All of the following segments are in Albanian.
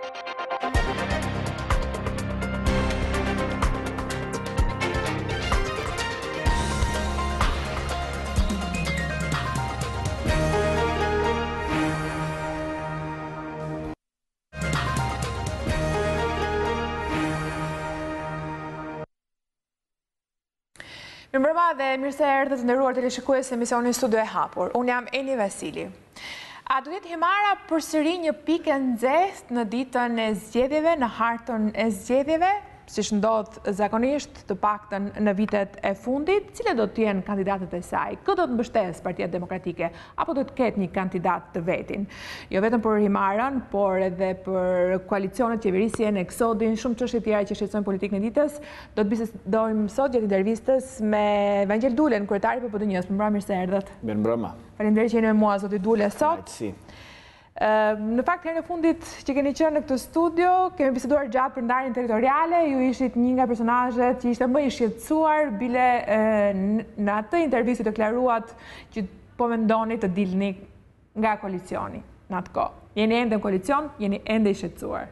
Mirëmbrëma dhe mirë se erdhët të nderuar teleshikues e emisionin Studio e Hapur. Unë jam Eni Vasili. A duhet Himara përsëri një pikë nxehtë në ditën e zgjedhjeve, në hartën e zgjedhjeve, siç ndodh zakonisht të paktën në vitet e fundit, cilët do të jenë kandidatët e saj? Kë do të mbështesë Partia Demokratike apo do të ketë një kandidat të vetin? Jo vetëm për Himarën, por edhe për koalicionet, qeverisjen, eksodin, shumë çështje tjera që shqetësojnë politikën e ditës. Do të bisedojmë sot gjatë intervistës me Vangel Dulen, kryetari i PPD-s. Mirëmbrëma, mirë se erdhët. Mirëmbrëma. Faleminderit që jeni me mua zoti Dule sot. Në fakt, herën e fundit që keni qenë në këtë studio, kemi biseduar gjatë për ndarjen territoriale, ju ishit një nga personazhet që ishte më i shqetësuar, bile në atë intervistë deklaruat që po mendoni të dilni nga koalicioni në atë kohë. Jeni ende në koalicion, jeni ende i shqetësuar.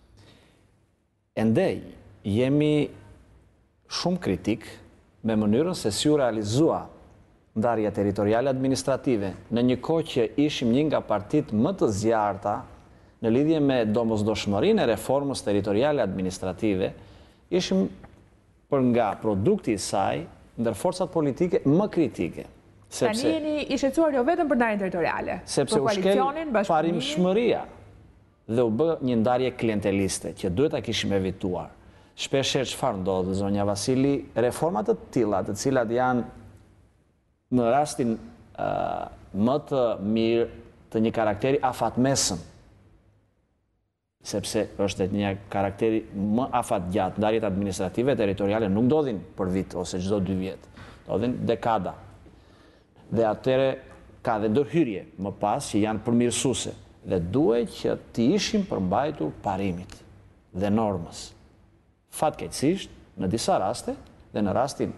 Ende jemi shumë kritik me mënyrën se si u realizua ndarja territoriale administrative, në një kohë që ishim një nga partitë më të zjarta në lidhje me domosdoshmërinë e reformës territoriale administrative, ishim për nga produkti i saj ndër forcat politike më kritike. Tani jeni i shqetësuar jo vetëm për ndarjen territoriale, sepse u shkel parimshmëria dhe u bë një ndarje klienteliste që duhet ta kishim evituar. Shpeshherë çfarë ndodh, zonja Vasili, reforma të tilla, të cilat janë në rastin më të mirë të një karakteri afatmesëm, sepse është një karakteri më afatgjatë, ndarjet administrative territoriale nuk ndodhin për vit ose çdo 2 vjet, ndodhin dekada. Dhe atëre ka dhe ndërhyrje më pas që janë përmirësuese dhe duhet që të ishim përmbajtur parimit dhe normës. Fatkeqësisht, në disa raste dhe në rastin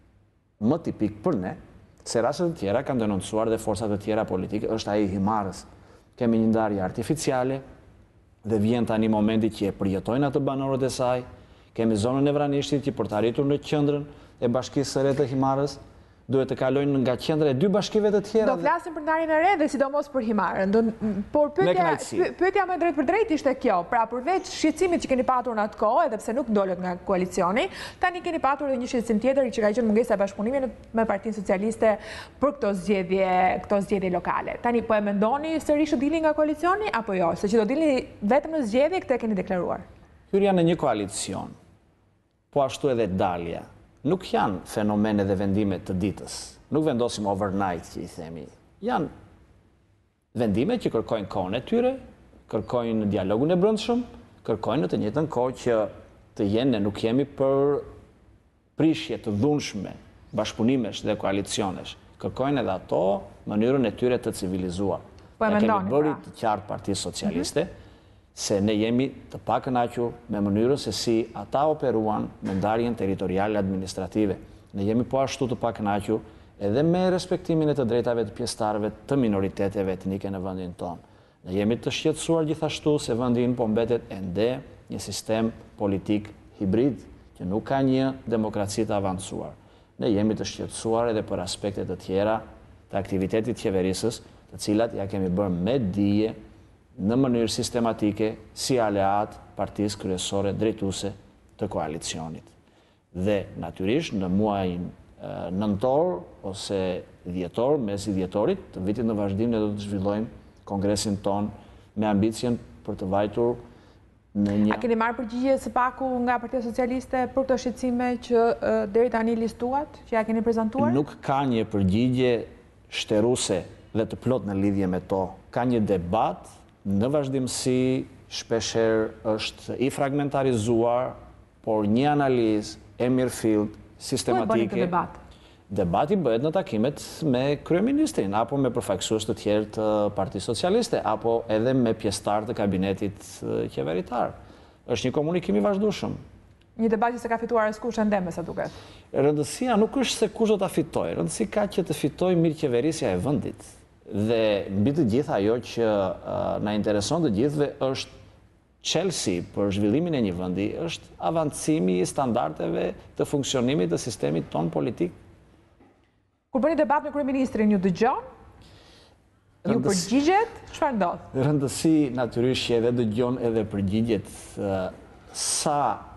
më tipik për ne, se rastet të tjera kanë denoncuar dhe forcat të tjera politike, është ai i Himarës. Kemi një ndarje artificiale dhe vjen tani momenti që e përjetojnë atë banorët e saj. Kemi zonën e Vranishtit që për të arritur në qendrën e bashkisë së re të Himarës, duhet të kalojnë nga qendra e 2 bashkive të tjera. Do flasim për ndarjen e re dhe sidomos për Himarën. Por pyetja më drejt për drejt ishte kjo. Pra përveç shqetësimit që keni patur në atë kohë, edhe pse nuk dolët nga koalicioni, tani keni patur edhe një shqetësim tjetër që ka qenë mungesa e bashkëpunimit me Partinë Socialiste për këto zgjedhje lokale. Tani po e mendoni sërish të dilni nga koalicioni apo jo? Se që do dilni vetëm në zgjedhje, këtë keni deklaruar. Hyrja në një koalicion, po ashtu edhe dalja, nuk janë fenomene dhe vendime të ditës. Nuk vendosim overnight, që i themi. Janë vendime që kërkojnë kohën e tyre, kërkojnë dialogun e brendshëm, kërkojnë në të njëjtën kohë që të jenë, ne nuk jemi për prishje të dhunshme, bashkëpunimesh dhe koalicionesh. Kërkojnë edhe ato mënyrën e tyre të civilizuar. Ne kemi bëri të qartë Partisë Socialiste, se ne jemi të pakënaqur me mënyrën se si ata operuan në ndarjen territoriale administrative. Ne jemi po ashtu të pakënaqur edhe me respektimin e të drejtave të pjesëtarëve të minoriteteve etnike në vendin tonë. Ne jemi të shqetësuar gjithashtu se vendi po mbetet ende një sistem politik hibrid që nuk ka një demokraci të avancuar. Ne jemi të shqetësuar edhe për aspekte të tjera të aktivitetit qeverisës, të cilat ja kemi bërë me dije në mënyrë sistematike si aleat partisë kryesore drejtuese të koalicionit. Dhe natyrisht në muajin nëntor ose dhjetor, mes i dhjetorit, të vitit në vazhdim ne do të zhvillojmë kongresin ton me ambicien për të vajtur në një... A keni marrë përgjigje së paku nga Partia Socialiste për këto shqetësime që deri tani listuat, që ja keni prezantuar? Nuk ka një përgjigje shtëruse dhe të plot në lidhje me to. Ka një debat në vazhdimsi, shpeshherë është i fragmentarizuar, por një analizë e mirëfillt, sistematike. Debati bëhet në takimet me kryeministrin, apo me përfaqësues të tjerë të Partisë Socialiste, apo edhe me pjesëtar të kabinetit qeveritar. Është një komunikim i vazhdueshëm. Një debat që se ka fituar askush ende me sa duket. Rëndësia nuk është se kush do ta fitojë, rëndësia ka që të fitojë mirëqeverisja e vendit. Dhe mbi të gjithë ajo që na intereson të gjithëve është çelësi për zhvillimin e një vendi është avancimi i standardeve të funksionimit të sistemit ton politik. Kur bëni debat me kryeministrin, ju dëgjon? Ju përgjigjet? Çfarë ndodh? Rëndësi natyrisht që edhe dëgjon edhe përgjigjet sa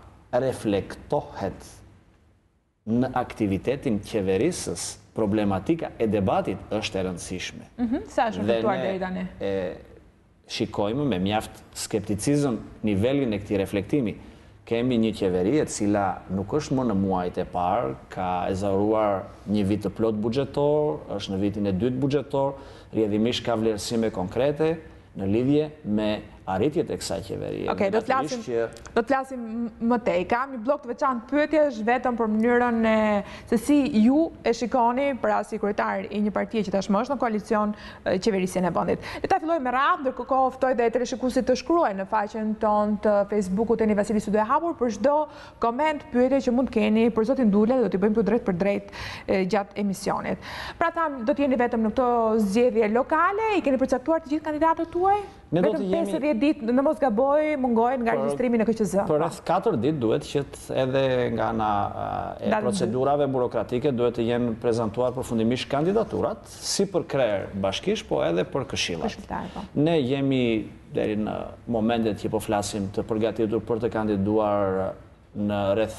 reflektohet në aktivitetin qeverisës problematika e debatit është e rëndësishme. Sa është reflektuar deri tani? Shikojmë me mjaft skepticizëm nivelin e këtij reflektimi. Kemi një qeveri e cila nuk është më në muajt e parë, ka ezaruar një vit të plot buxhetor, është në vitin e dytë buxhetor, rrjedhimisht ka vlerësime konkrete në lidhje me arritjet e kësaj qeverie. Okej, do të flasim më tej. Kam një blok të veçantë pyetjesh vetëm për mënyrën se si ju e shikoni pra si kryetar i një partie që tashmë është në koalicion qeverisjen e vendit. Le ta fillojmë me radhë, ndërkohë ftoj dhe teleshikuesit të shkruajnë në faqen tonë të Facebookut e Vasili Studio e hapur për çdo koment, pyetje që mund të keni për zotin Dule, do t'i bëjmë të drejt për drejt gjatë emisionit. Pra tham, do të jeni vetëm në këto zgjedhje lokale, i keni përcaktuar të gjithë kandidatët tuaj? Vetëm 50 ditë, në mos gaboj, mungojnë nga regjistrimi në KQZ. Për rreth 4 ditë duhet që edhe nga ana e procedurave burokratike duhet të jenë prezantuar përfundimisht kandidaturat, si për KRER bashkish, po edhe për këshillat. Ne jemi deri në momentet që po flasim të përgatitur për të kandiduar në rreth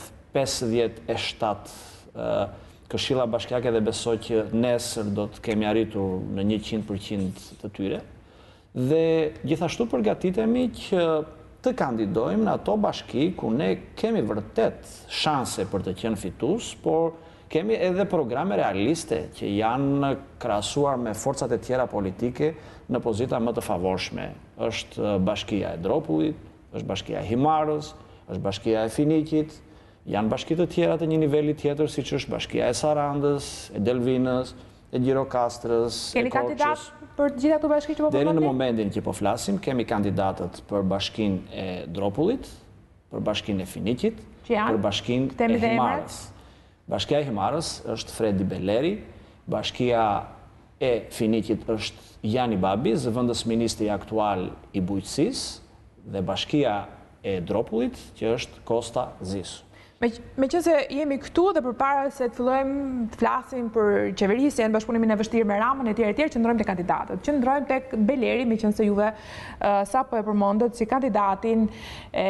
57 këshilla bashkiake dhe besoj që nesër do të kemi arritur në 100% të tyre. Dhe gjithashtu përgatitemi që të kandidojmë në ato bashki ku ne kemi vërtet shanse për të qenë fitues, por kemi edhe programe realiste që janë krahasuar me forcat e tjera politike në pozita më të favorshme. Është bashkia e Dropullit, është bashkia e Himarës, është bashkia e Finikit, janë bashki të tjera të një niveli tjetër, siç është bashkia e Sarandës, e Delvinës, e Gjirokastrës, e Korçës. Keni kandidat për të gjitha këto bashki që po deri në momentin që po flasim, kemi kandidatët për bashkinë e Dropullit, për bashkinë e Finikit, për bashkinë e Himarës. Bashkia e Himarës është Fredi Beleri, bashkia e Finikit është Jani Babi, zëvendës ministri aktual i bujqësisë, dhe bashkia e Dropullit, që është Kosta Zisu. Meqense jemi këtu dhe përpara se të fillojmë të flasim për qeverisjen, bashkëpunimin e vështirë me Ramën e tjerë, qëndrojmë tek kandidatët. Qëndrojmë tek Beleri, meqense juve sapo e përmendët si kandidatin e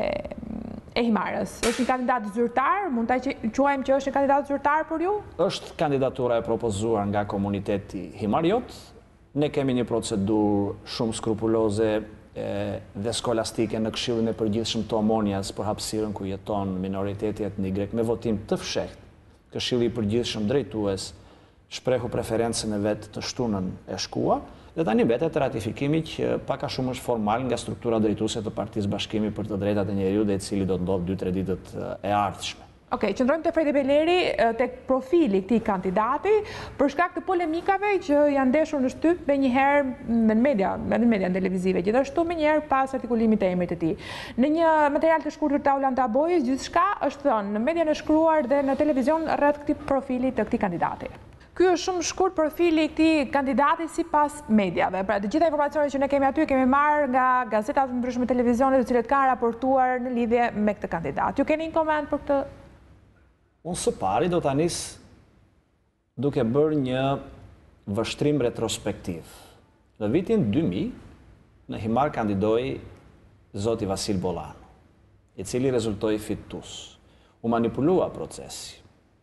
Himarës. Është një kandidat zyrtar, mund ta quajmë që është një kandidat zyrtar për ju? Është kandidatura e propozuar nga komuniteti himariot. Ne kemi një procedurë shumë skrupuloze dhe skolastike në Këshillin e Përgjithshëm të Omonjas për hapësirën ku jeton minoriteti etnik grek me votim të fshehtë. Këshilli i Përgjithshëm drejtues shprehu preferencën e vet të shtunën e shkuar dhe tani mbetet ratifikimi që pak a shumë është formal nga struktura drejtuese të Partisë Bashkimi për të Drejtat e Njeriut dhe i cili do të ndodhë 2-3 ditët e ardhshme. Okej, qëndrojmë te Fredi Beleri, tek profili këtij kandidati, për shkak të polemikave që janë ndeshur në shtyp me njëherë në media televizive, gjithashtu me njëherë pas artikulimit të emrit të tij. Në një material të shkurtër të Aulanta Bojës, gjithçka është thënë në median e shkruar dhe në televizion rreth këtij profili të këtij kandidati. Ky është shumë shkurt profili i këtij kandidati sipas mediave. Pra të gjitha informacionet që ne kemi aty kemi marrë nga gazetat të ndryshme televizione të cilët kanë raportuar në lidhje me këtë kandidat. Ju keni një koment për këtë? Unë së pari do ta nis duke bërë një vështrim retrospektiv. Në vitin 2000, në Himar kandidoi zoti Vasil Bollano, i cili rezultoi fitues. U manipulua procesi.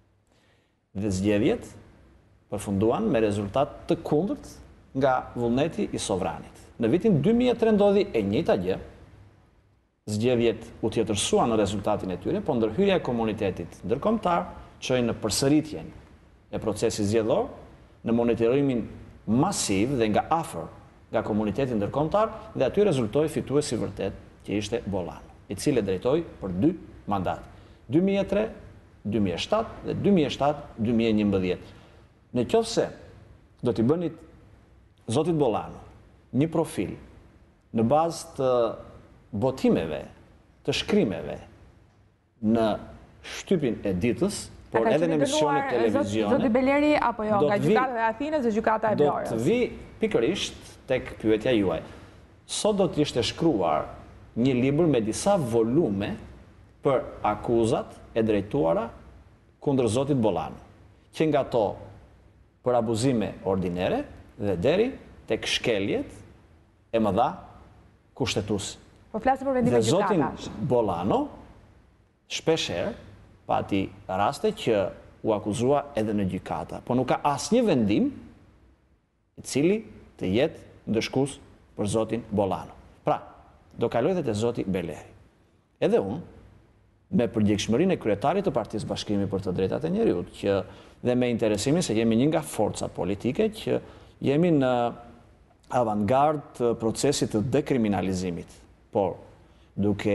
Dhe zgjedhjet përfunduan me rezultat të kundërt nga vullneti i sovranit. Në vitin 2003 ndodhi e njëjta gjë. Zgjedhjet u tjetërsuan në rezultatin e tyre, po ndërhyrja e komunitetit ndërkombëtar çoi në përsëritjen e procesit zgjedhor, në monitorimin masiv dhe nga afër nga komuniteti ndërkombëtar dhe aty rezultoi fituesi vërtet që ishte Bollano, i cili drejtoi për 2 mandate, 2003, 2007 dhe 2007-2011. Në qoftë se do t'i bënit zotit Bollano një profil në bazë të botimeve, të shkrimeve në shtypin e ditës, por edhe në emisionet televizione, zoti Beleri apo jo, nga gjykata e Athinës dhe gjykata e Vlorës. Do të vi pikërisht tek pyetja juaj. Sot do të ishte shkruar një libër me disa volume për akuzat e drejtuara kundër zotit Bolano, që nga to për abuzime ordinere dhe deri tek shkeljet e mëdha kushtetuese. Po flasim për vendime gjykatash. Dhe zotin Bolano shpesher pati raste që u akuzua edhe në gjykata, po nuk ka asnjë vendim i cili të jetë ndëshkues për zotin Bolano. Pra, do kaloj dhe të zoti Beleri. Edhe unë, me përgjegjshmërinë e kryetarit të Partisë Bashkimi për të Drejtat e Njeriut, që dhe me interesimin se jemi një nga forcat politike që jemi në avantgard të procesit të dekriminalizimit, por duke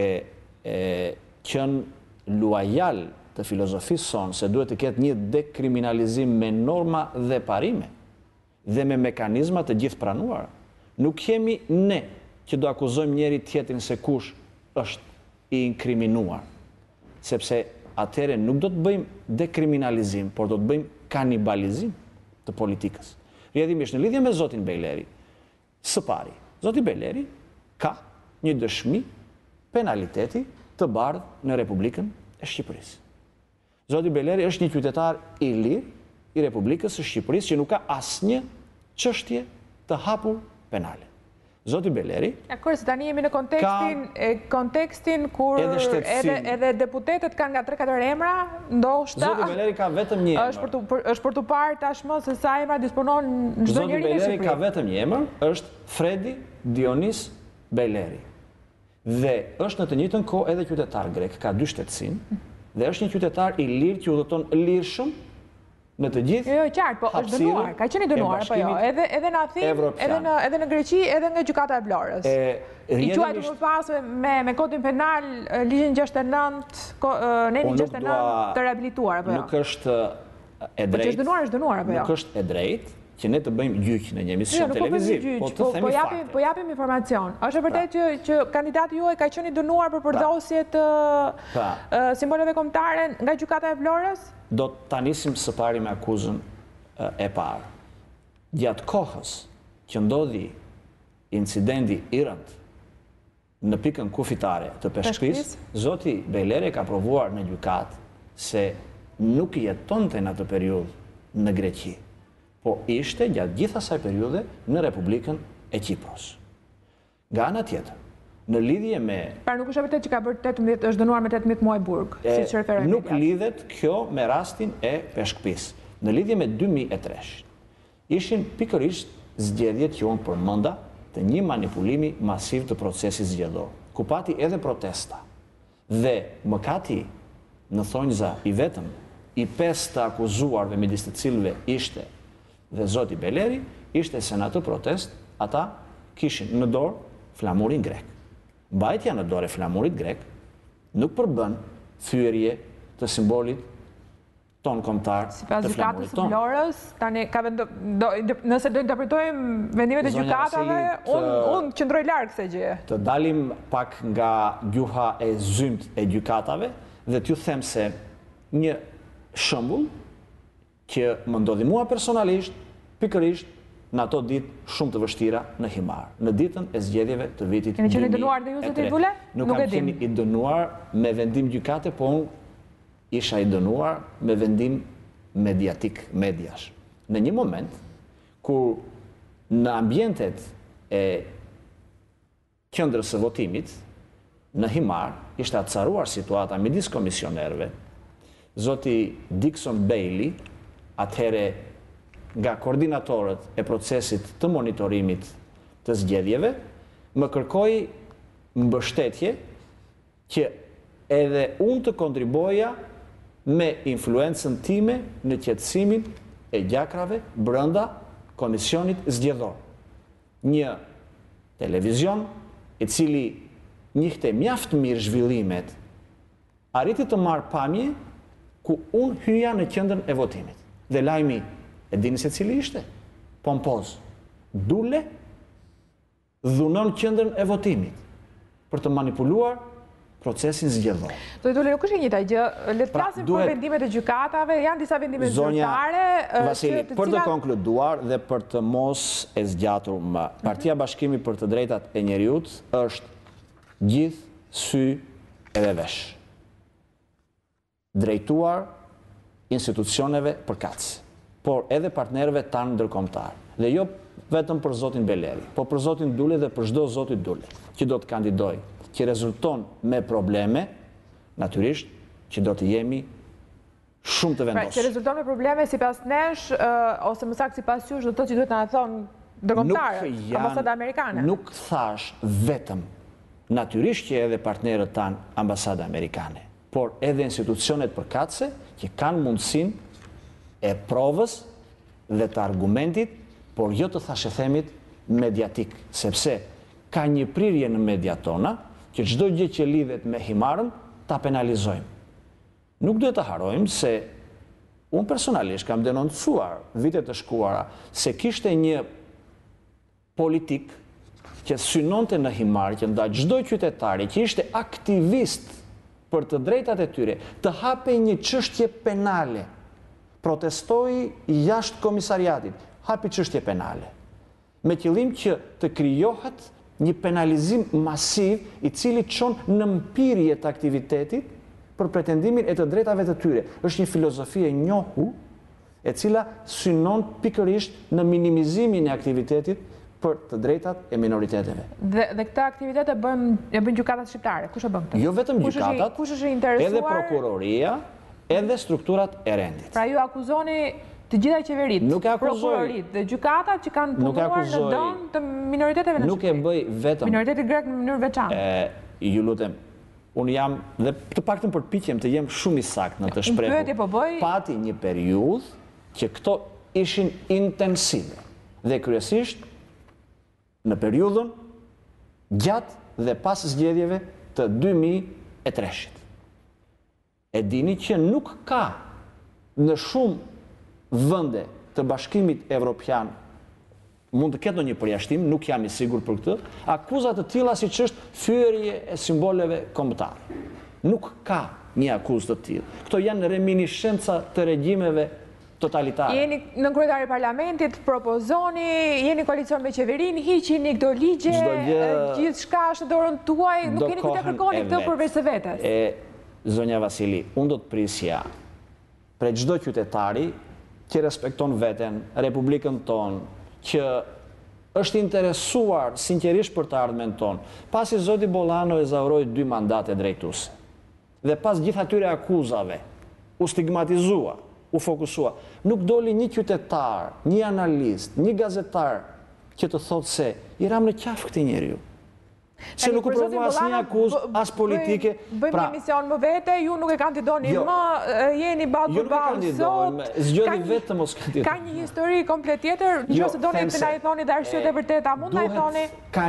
qenë luajal të filozofisë sonë se duhet të ketë një dekriminalizim me norma dhe parime dhe me mekanizma të gjithë pranuara. Nuk jemi ne që do akuzojmë njeri tjetrin se kush është i inkriminuar, sepse atëre nuk do të bëjmë dekriminalizim, por do të bëjmë kanibalizim të politikës. Rjedhimisht në lidhje me zotin Beleri, së pari, zoti Beleri ka një dëshmi penaliteti të bardhë në Republikën e Shqipërisë. Zoti Beleri është një qytetar i lirë i Republikës së Shqipërisë që nuk ka asnjë çështje të hapur penale. Zoti Beleri... Akor, se tani jemi në kontekstin kur edhe deputetët kanë nga 3-4 emra, ndoshta... Zoti Beleri ka vetëm një emër. është për të parë tashmë se sa emra disponon në çdo njeri në Shqipëri. Zoti Beleri ka vetëm një emër, është Fredi Dionis Beleri. Dhe është në të njëjtën kohë edhe qytetar grek, ka 2 shtetësinë, dhe është një qytetar i lirë që udhëton lirshëm në të gjithë Jo, qartë, po është dënuar, ka qenë i dënuar, apo jo, edhe në Athinë, edhe në Greqi, edhe nga gjykata e Vlorës. I quajtur më pas me kodin penal, ligjin 69, nenin 69 të rehabilituar, apo jo? Nuk është e drejtë. Po që është dënuar, apo jo? Nuk është e drejtë që ne të bëjmë gjyq në një emision televiziv, po të themi fakte. Po japim informacion. Është vërtet që kandidati juaj ka qenë i dënuar për përdosje të simboleve kombëtare nga gjykata e Vlorës? Do të nisim së pari me akuzën e parë. Gjatë kohës që ndodhi incidenti i rëndë në pikën kufitare të Peshkëpis, zoti Beleri ka provuar në gjykatë se nuk jetonte në atë periudhë në Greqi, po ishte gjatë gjithë asaj periudhe në Republikën e Kipros. Nga ana tjetër, në lidhje me... Pra nuk është vërtet që ka bërë 18, është dënuar me 18 muaj burg, siç referohet. Nuk lidhet kjo me rastin e Peshkëpis. Në lidhje me 2003, ishin pikërisht zgjedhjet që unë përmenda të një manipulimi masiv të procesit zgjedhor, ku pati edhe protesta. Dhe mëkati në thonjza i vetëm i 5 të akuzuarve midis të cilëve ishte dhe zoti Beleri, ishte se në atë protest ata kishin në dorë flamurin grek. Mbajtja në dorë e flamurit grek nuk përbën thyerje të simbolit ton kombëtar të flamurit ton. Sipas gjykatës së Vlorës, tani nëse do interpretojmë vendimet e gjykatave, unë qëndroj larg kësaj gjëje. Të dalim pak nga gjuha e zymt e gjykatave dhe t'ju them se një shembull që më ndodhi mua personalisht, pikërisht në ato ditë shumë të vështira në Himar, në ditën e zgjedhjeve të vitit 2003. Keni qenë i dënuar dhe ju zoti Dule? Nuk kam qenë i dënuar me vendim gjykate, po unë isha i dënuar me vendim mediatik, mediash. Në një moment, kur në ambientet e qendrës së votimit, në Himar, ishte acaruar situata midis komisionerëve, zoti Dixon Bailey, atëhere nga koordinatorët e procesit të monitorimit të zgjedhjeve, më kërkoi mbështetje që edhe unë të kontribuoja me influencën time në qetësimin e gjakrave brenda komisionit zgjedhor. Një televizion i cili njihte mjaft mirë zhvillimet, arriti të marrë pamje ku unë hyja në qendrën e votimit. Dhe lajmi, e dini se cili ishte? Pompoz. Dule dhunon qendrën e votimit për të manipuluar procesin zgjedhor. Do Dule, nuk është e njëjta gjë. Le të flasim për vendimet e gjykatave, janë disa vendime zyrtare. Vasili, për të konkluduar dhe për të mos e zgjatur më, Partia Bashkimi për të Drejtat e Njeriut është gjithë sy edhe vesh. Drejtuar institucioneve përkatëse, por edhe partnerëve tanë ndërkombëtar. Dhe jo vetëm për zotin Beleri, por për zotin Duli dhe për çdo zoti Duli që do të kandidojë, që rezulton me probleme, natyrisht që do të jemi shumë të vendosur. Që rezulton me probleme sipas nesh, ose më saktë sipas jush, do të thotë që duhet na thonë ndërkombëtarët, ambasada amerikane. Nuk thash vetëm, natyrisht që edhe partnerët tanë ambasada amerikane, por edhe institucionet përkatëse që kanë mundësinë e provës dhe të argumentit, por jo të thashethemit mediatik, sepse ka një prirje në media tona që çdo gjë që lidhet me Himarën ta penalizojmë. Nuk duhet të harojmë se unë personalisht kam denoncuar vitet të shkuara se kishte një politik që synonte në Himarë, që ndaj çdo qytetari që ishte aktivist për të drejtat e tyre, të hape një çështje penale, protestoi jashtë komisariatit, hapi çështje penale, me qëllim që të krijohet një penalizim masiv i cili çon në mpirje të aktivitetit për pretendimin e të drejtave të tyre. Është një filozofi e njohur e cila synon pikërisht në minimizimin e aktivitetit për të drejtat e minoriteteve. Dhe këta aktivitete e bën gjykatat shqiptare. Kush e bën këtë? Jo vetëm gjykatat, kush është i interesuar? Edhe prokuroria, edhe strukturat e rendit. Pra ju akuzoni të gjitha qeverit, prokurorit dhe gjykatat që kanë punuar në dëm të minoriteteve në Shqipëri. Nuk e bëj vetëm. Minoriteti grek në mënyrë veçantë. Ju lutem, unë jam, dhe të paktën përpiqem të jem shumë i saktë në të shprehur. Pati një periudhë që këto ishin intensive dhe kryesisht në periudhën gjatë dhe pas zgjedhjeve të 2003-shit. E dini që nuk ka në shumë vende të Bashkimit Evropian, mund të ketë një përjashtim, nuk jam i sigurt për këtë, akuzat të tilla siç është fyerje e simboleve kombëtare. Nuk ka një akuzë të tillë. Këto janë reminiscenca të regjimeve totalitare. Jeni në kryetari i parlamentit, propozoni, jeni koalicion me qeverinë, hiqini këto ligje, gjithçka është në dorën tuaj, nuk keni ku të kërkoni këtë përveç së vetes. Zonja Vasili, unë do të prisja për çdo qytetari që respekton veten, Republikën tonë, që është interesuar sinqerisht për të ardhmen tonë, pasi zoti Bollano e zavroi 2 mandate drejtuese. Dhe pas gjithë atyre akuzave, u stigmatizua, u fokusua. Nuk doli një qytetar, një analist, një gazetar që të thotë se i ram në qafë këtij njeriu. Se nuk u provu asnjë akuzë, as politike. Bëjmë një mision më vete, ju nuk e kandidoni më, jeni ballë për ballë sot. Zgjodhi vetëm mos kandidoj. Ka një histori komplet tjetër, nëse doni të na i thoni dhe arsyet e vërteta, mund na i thoni.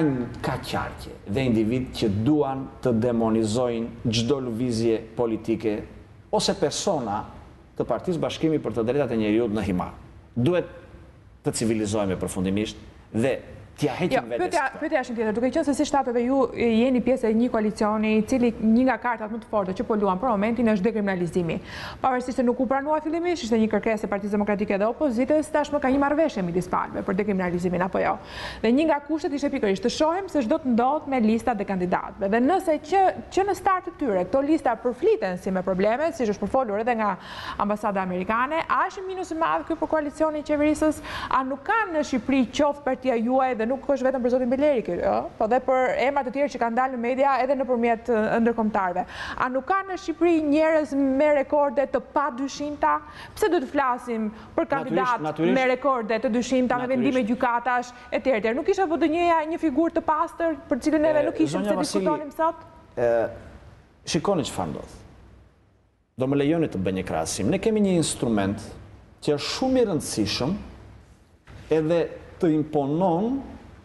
Ka qarqe dhe individ që duan të demonizojnë çdo lëvizje politike ose persona të Partisë Bashkimi për të drejtat e njeriut në Himar. Duhet të civilizohemi përfundimisht dhe t'ja heqim vetes. Pyetja është një tjetër, duke qenë se si shtatë dhe ju jeni pjesë e një koalicioni i cili një nga kartat më të forta që po luan për momentin është dekriminalizimi. Pavarësisht se nuk u pranua fillimisht, ishte një kërkesë e Partisë Demokratike dhe opozitës, tashmë ka një marrëveshje midis palëve për dekriminalizimin apo jo. Dhe një nga kushtet ishte pikërisht të shohim se ç'do të ndodh me listat e kandidatëve. Dhe nëse që në start të tyre këto lista përfliten si me probleme, siç është përfolur edhe nga ambasada amerikane, a është minus i madh ky për koalicionin e qeverisës? A nuk kanë në Shqipëri qoftë partia juaj dhe nuk është vetëm për zotin Beleri, po dhe për emrat të tjerë që kanë dalë në media edhe nëpërmjet ndërkombëtarëve. A nuk ka në Shqipëri njerëz me rekorde të padyshimta? Pse do të flasim për kandidat me rekorde të dyshimta, me vendime gjykatash etj. Nuk isha po të një figurë të pastër për cilën neve nuk ishim se diskutonim sot? Shikoni çfarë ndodh. Do më lejoni të bëj një krahasim. Ne kemi një instrument që është shumë i rëndësishëm edhe të imponon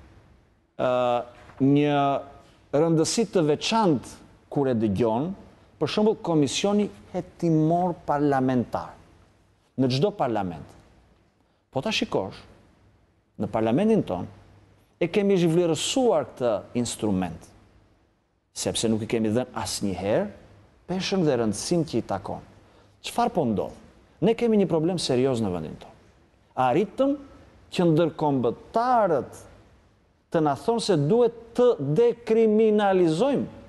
një rëndësi të veçantë kur e dëgjon, për shembull Komisioni Hetimor Parlamentar në çdo parlament. Po ta shikosh, në parlamentin ton e kemi zhvlerësuar këtë instrument, sepse nuk i kemi dhënë asnjëherë peshën dhe rëndësinë që i takon. Çfarë po ndodh? Ne kemi një problem serioz në vendin ton. Arritëm që ndërkombëtarët të na thonë se duhet të dekriminalizojmë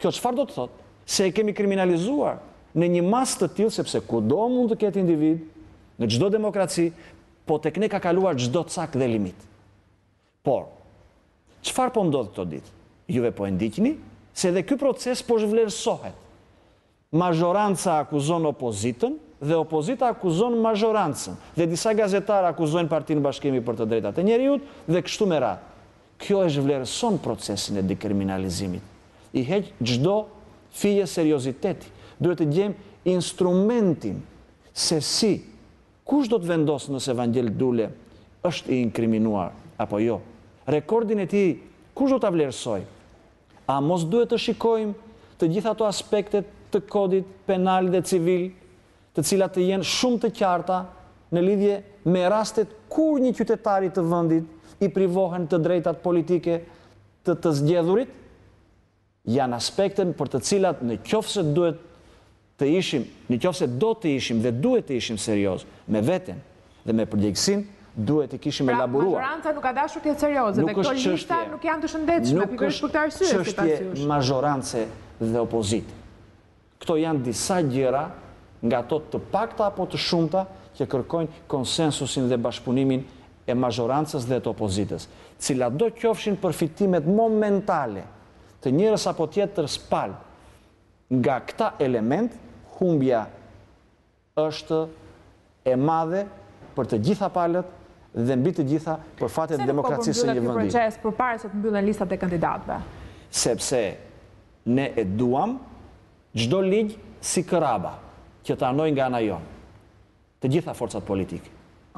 Kjo çfarë do të thotë? Se e kemi kriminalizuar në një mas të tillë, sepse kudo mund të ketë individ, në çdo demokraci, po tek ne ka kaluar çdo cak dhe limit. Por, çfarë po ndodh këto ditë? Juve po e ndiqni se edhe ky proces po zhvlerësohet. Mazhoranca akuzon opozitën dhe opozita akuzon mazhorancën. Dhe disa gazetarë akuzojnë Partinë Bashkimi për të Drejtat e Njerëzit dhe kështu me radhë. Kjo e zhvlerëson procesin e dekriminalizimit. I heq çdo fije serioziteti. Duhet të gjejmë instrumentin se si kush do të vendosë nëse Vangel Dule është i inkriminuar apo jo. Rekordin e tij kush do ta vlerësoj? A mos duhet të shikojmë të gjitha ato aspektet të kodit penal dhe civil, të cilat të jenë shumë të qarta në lidhje me rastet kur një qytetari të vendit i privohen të drejtat politike të zgjedhurit, janë aspekte për të cilat në qoftë se duhet të ishim, në qoftë se do të ishim dhe duhet të ishim serioz me veten dhe me përgjegjësinë, duhet të kishim elaboruar. Majoranca nuk ka dashur të jetë serioze dhe këto lista nuk janë të shëndetshme, pikërisht për këtë arsye, sipas jush. Nuk është mazhorance dhe opozite. Këto janë disa gjëra nga ato të pakta apo të shumta që kërkojnë konsensusin dhe bashkëpunimin e mazhorancës dhe të opozitës, cilat do qofshin përfitimet momentale të njërës apo tjetrës palë. Nga këta element, humbja është e madhe për të gjitha palët dhe mbi të gjitha për fatet demokracisë së një vendi. Se nuk po përmbyllet ky proces përpara se të mbyllen listat e kandidatëve? Sepse ne e duam çdo ligj si këraba që të anojë nga ana jonë të gjitha forcat politike.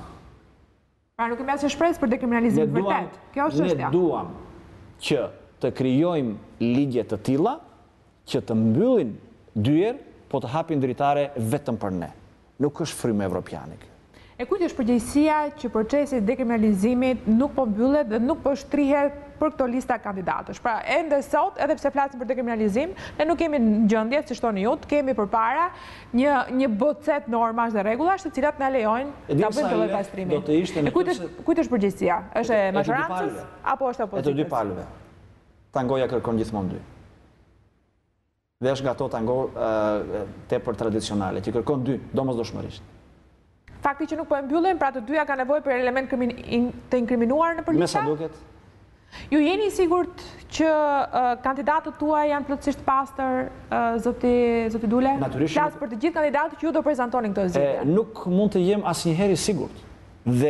Pra nuk kemi asnjë shpresë për dekriminalizim vërtet. Kjo është çështja. Ne duam që të krijojmë ligje të tilla që të mbyllin dyer, po të hapin dritare vetëm për ne. Nuk është frymë evropiane kjo. E kujt është përgjegjësia që procesi i dekriminalizimit nuk po mbyllet dhe nuk po shtrihet për këto lista kandidatësh? Pra, ende sot, edhe pse flasim për dekriminalizim, ne nuk kemi në gjendje, si thoni ju, të kemi përpara një bocet normash dhe rregullash të cilat na lejojnë ta bëjmë këtë lloj pastrimi. Kujt është përgjegjësia? Është e mazhorancës apo është opozitës? E të dy palëve. Tangoja kërkon gjithmonë dy. Dhe është nga ato tango tepër tradicionale, që kërkon dy, domosdoshmërisht. Fakti që nuk po e mbyllen, pra të dyja ka nevojë për element të inkriminuar në përlista? Me sa duket. Ju jeni sigurt që kandidatët tuaj janë plotësisht pastër, zoti Dule? Natyrisht. Flas për të gjithë kandidatët që ju do prezantonin këtë zgjedhje. Nuk mund të jem asnjëherë i sigurt. Dhe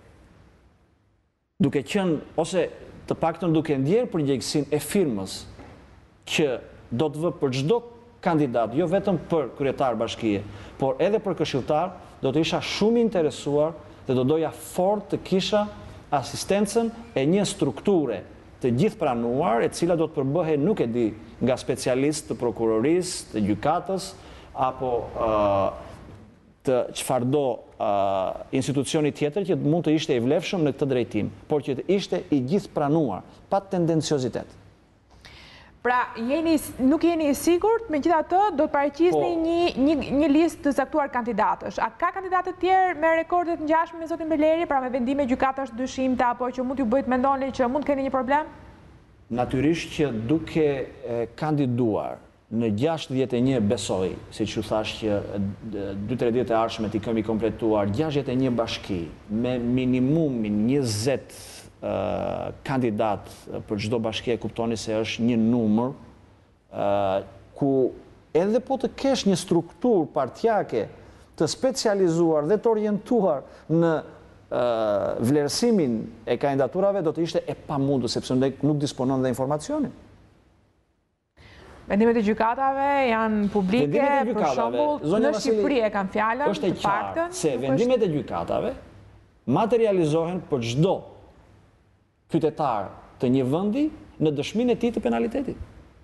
duke qenë ose të paktën duke ndjerë përgjegjësinë e firmës që do të vë për çdo kandidat, jo vetëm për kryetar bashkie, por edhe për këshilltar, do të isha shumë interesuar dhe do doja fort të kisha asistencën e një strukture të gjithë pranuar, e cila do të përbëhej, nuk e di, nga specialistë të prokurorisë, të gjykatës, apo të çfarëdo institucioni tjetër që mund të ishte i vlefshëm në këtë drejtim, por që të ishte i gjithë pranuar, pa tendenciozitet. Pra, nuk jeni i sigurt, megjithatë do të paraqisni një listë të caktuar kandidatësh. A ka kandidatë të tjerë me rekorde të ngjashme me zotin Beleri, pra me vendime gjykatash dyshimta apo që mund t'ju bëjt mendoni që mund të keni një problem? Natyrisht që duke kandiduar në 61 besoj, siç u thash që 2-3 ditë e ardhshme i kemi kompletuar 61 bashki me minimumin 20 kandidat për çdo bashki, e kuptoni se është një numër ku edhe po të kesh një strukturë partijake të specializuar dhe të orientuar në vlerësimin e kandidaturave, do të ishte e pamundur, sepse nuk disponon dhe informacionin. Vendimet e gjykatave janë publike, për shembull, në Shqipëri e kanë fjalën, është e qartë se vendimet e gjykatave materializohen për çdo qytetar të një vendi në dëshminë e tij të penalitetit.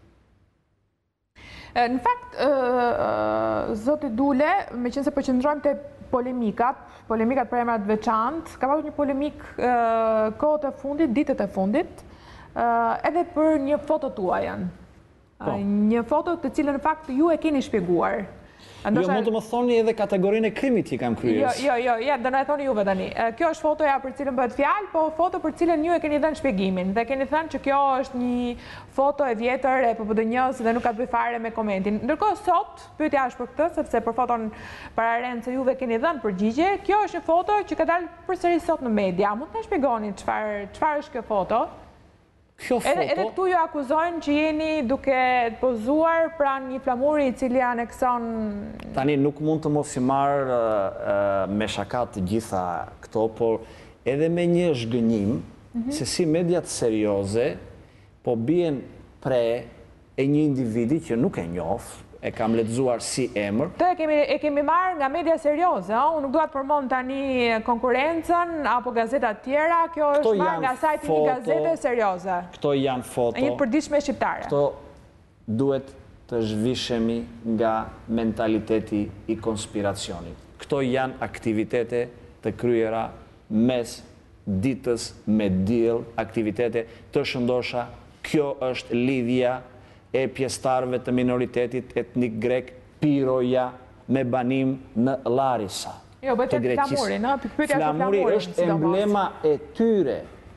Në fakt, zoti Dule, meqense përqendrohem te polemikat për emrat veçantë, ka pasur një polemik kohët e fundit, ditët e fundit, edhe për një foto tuajën. Një foto të cilën në fakt ju e keni shpjeguar. Jo, mund të më thoni edhe kategorinë e krimit që kam kryes. Jo, do na e thoni juve tani. Kjo është fotoja për cilën bëhet fjalë, po foto për cilën ju e keni dhënë shpjegimin dhe keni thënë që kjo është një foto e vjetër e PPD-s dhe nuk ka të bëjë fare me komentin. Ndërkohë sot, pyetja është për këtë, sepse për foton paralel se juve keni dhënë përgjigje, kjo është një foto që ka dalë përsëri sot në media. Mund të na shpjegoni çfarë është kjo foto? Edhe këtu ju akuzojnë që jeni duke pozuar pranë një flamuri i cili anekson... Tani nuk mund të mos i marr me shakat të gjitha këto, por edhe me një zhgënjim se si mediat serioze po bien pre e një individi që nuk e njoh, e kam lexuar si emër. Të e kemi marrë nga media serioze, unë nuk dua të përmend tani konkurrencën apo gazetat tjera, kjo është marrë nga sajti një gazete serioze. Këto janë foto. Një përditshme shqiptare. Këto duhet të zhvishemi nga mentaliteti i konspiracionit. Këto janë aktivitete të kryera mes ditës me diell, aktivitete të shëndosha. Kjo është lidhja e pjesëtarëve të minoritetit etnik grek Piroja me banim në Larisa. Jo, bëhet flamuri, në? Flamuri është emblema e tyre.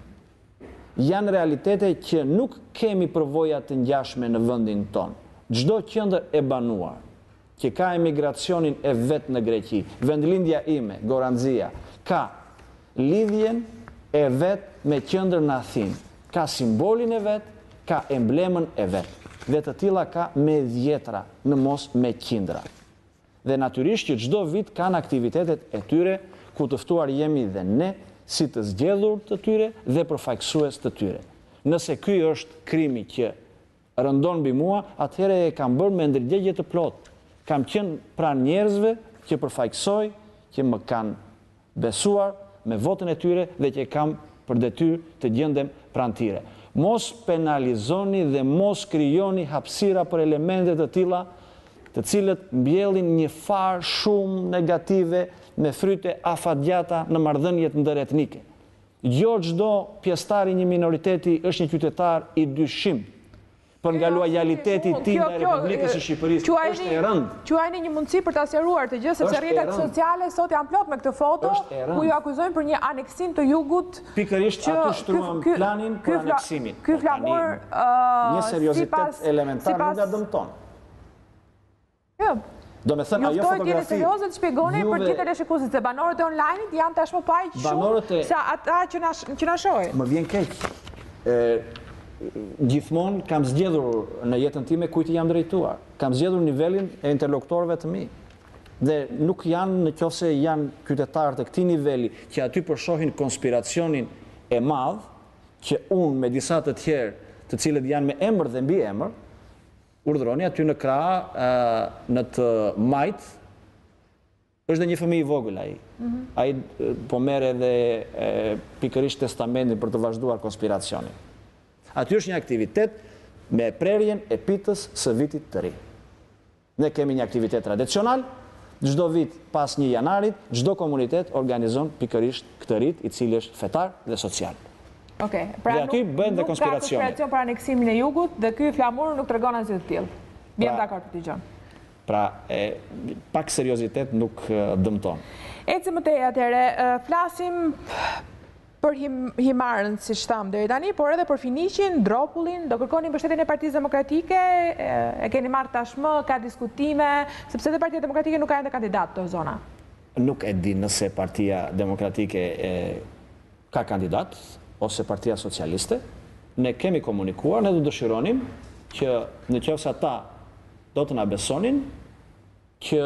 Janë realitete që nuk kemi përvoja të ngjashme në vendin tonë. Çdo qendër e banuar që ka emigracionin e vet në Greqi, vendlindja ime, Goranxia, ka lidhjen e vet me qendrën në Athinë. Ka simbolin e vet, ka emblemën e vet. Dhe të tilla ka me dhjetra, në mos me qindra. Dhe natyrisht që çdo vit kanë aktivitetet e tyre, ku të ftuar jemi dhe ne, si të zgjedhur të tyre dhe përfaqësues të tyre. Nëse ky është krimi që rëndon mbi mua, atëherë e kam bërë me ndërgjegje të plotë. Kam qenë pranë njerëzve që përfaqësoj, që më kanë besuar me votën e tyre dhe që kam për detyrë të gjendem pranë tyre. Mos penalizoni dhe mos krijoni hapësira për elemente të tilla, të cilët mbjellin një farë shumë negative me fryte afatgjata në marrëdhëniet ndëretnike. Jo çdo pjesëtar i një minoriteti është një qytetar i dyshim. Për nga lojaliteti tim ndaj Republikës së Shqipërisë është e rëndë. Quajini një mundësi për ta sqaruar të gjë, sepse rrjetet sociale sot janë plot me këtë foto, ku ju akuzojnë për një aneksim të jugut. Pikërisht aty shtruan planin për aneksimin. Ky flamur një seriozitet elementar nuk nga dëmton. Jo. Do me thënë, ajo fotografi... Juftoj serioze të shpjegoni për gjithë teleshikuesit, se banorët e online janë tashmë pa aq shumë sa ata që na shohin. Më vjen keq. Gjithmonë kam zgjedhur në jetën time kujt i jam drejtuar. Kam zgjedhur nivelin e interlokutorëve të mi. Dhe nuk janë, nëse janë qytetarë të këtij niveli që aty përshohin konspiracionin e madh, që unë me disa të tjerë, të cilët janë me emër dhe mbi emër, urdhëroni aty në krah, në të majt, është dhe një fëmijë i vogël ai. Ai po merr edhe pikërisht testamentin për të vazhduar konspiracionin. Aty është një aktivitet me prerjen e pitës së vitit të ri. Ne kemi një aktivitet tradicional, çdo vit pas 1 janarit, çdo komunitet organizon pikërisht këtë rit, i cili është fetar dhe social. Okej, pra dhe aty bëhen dhe konspiracione. Nuk ka konspiracion për aneksimin e jugut dhe ky flamur nuk tregon asgjë të tillë. Bien dakord për dëgjon. Pra, pak seriozitet nuk dëmton. Ecim më tej atëre, flasim për Himarën, si shtam deri tani, por edhe për Finiqin, Dropullin, do kërkoni mbështetjen e Partisë Demokratike, e keni marrë tashmë, ka diskutime, sepse dhe Partia Demokratike nuk ka ende kandidat të zona. Nuk e di nëse Partia Demokratike ka kandidat, ose Partia Socialiste. Ne kemi komunikuar, ne do dëshironim që në qoftë ata do të na besonin që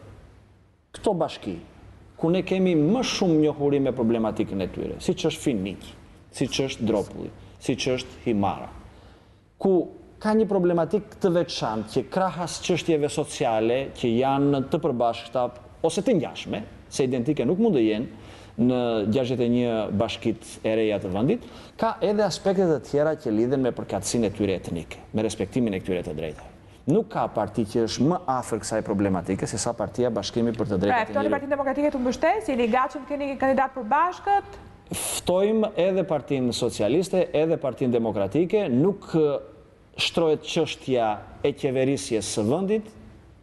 këto bashki, ku ne kemi më shumë njohuri me problematikën e tyre, si që është Finiq, si që është Dropulli, si që është Himara, ku ka një problematik të veçantë që krahas çështjeve sociale që janë të përbashkëta ose të ngjashme, se identike nuk mund të jenë në 61 bashkit e reja të vendit, ka edhe aspekte të tjera që lidhen me përkatësinë e tyre etnike, me respektimin e këtyre të drejtave. Nuk ka parti që është më afër kësaj problematike se sa Partia Bashkimi për të drejtat e njerëzit. Pra, ftoni Partinë Demokratike të mbështesë, jeni i gatshëm të keni kandidat përbashkët? Ftojmë edhe Partinë Socialiste, edhe Partinë Demokratike, nuk shtrohet çështja e qeverisjes së vendit,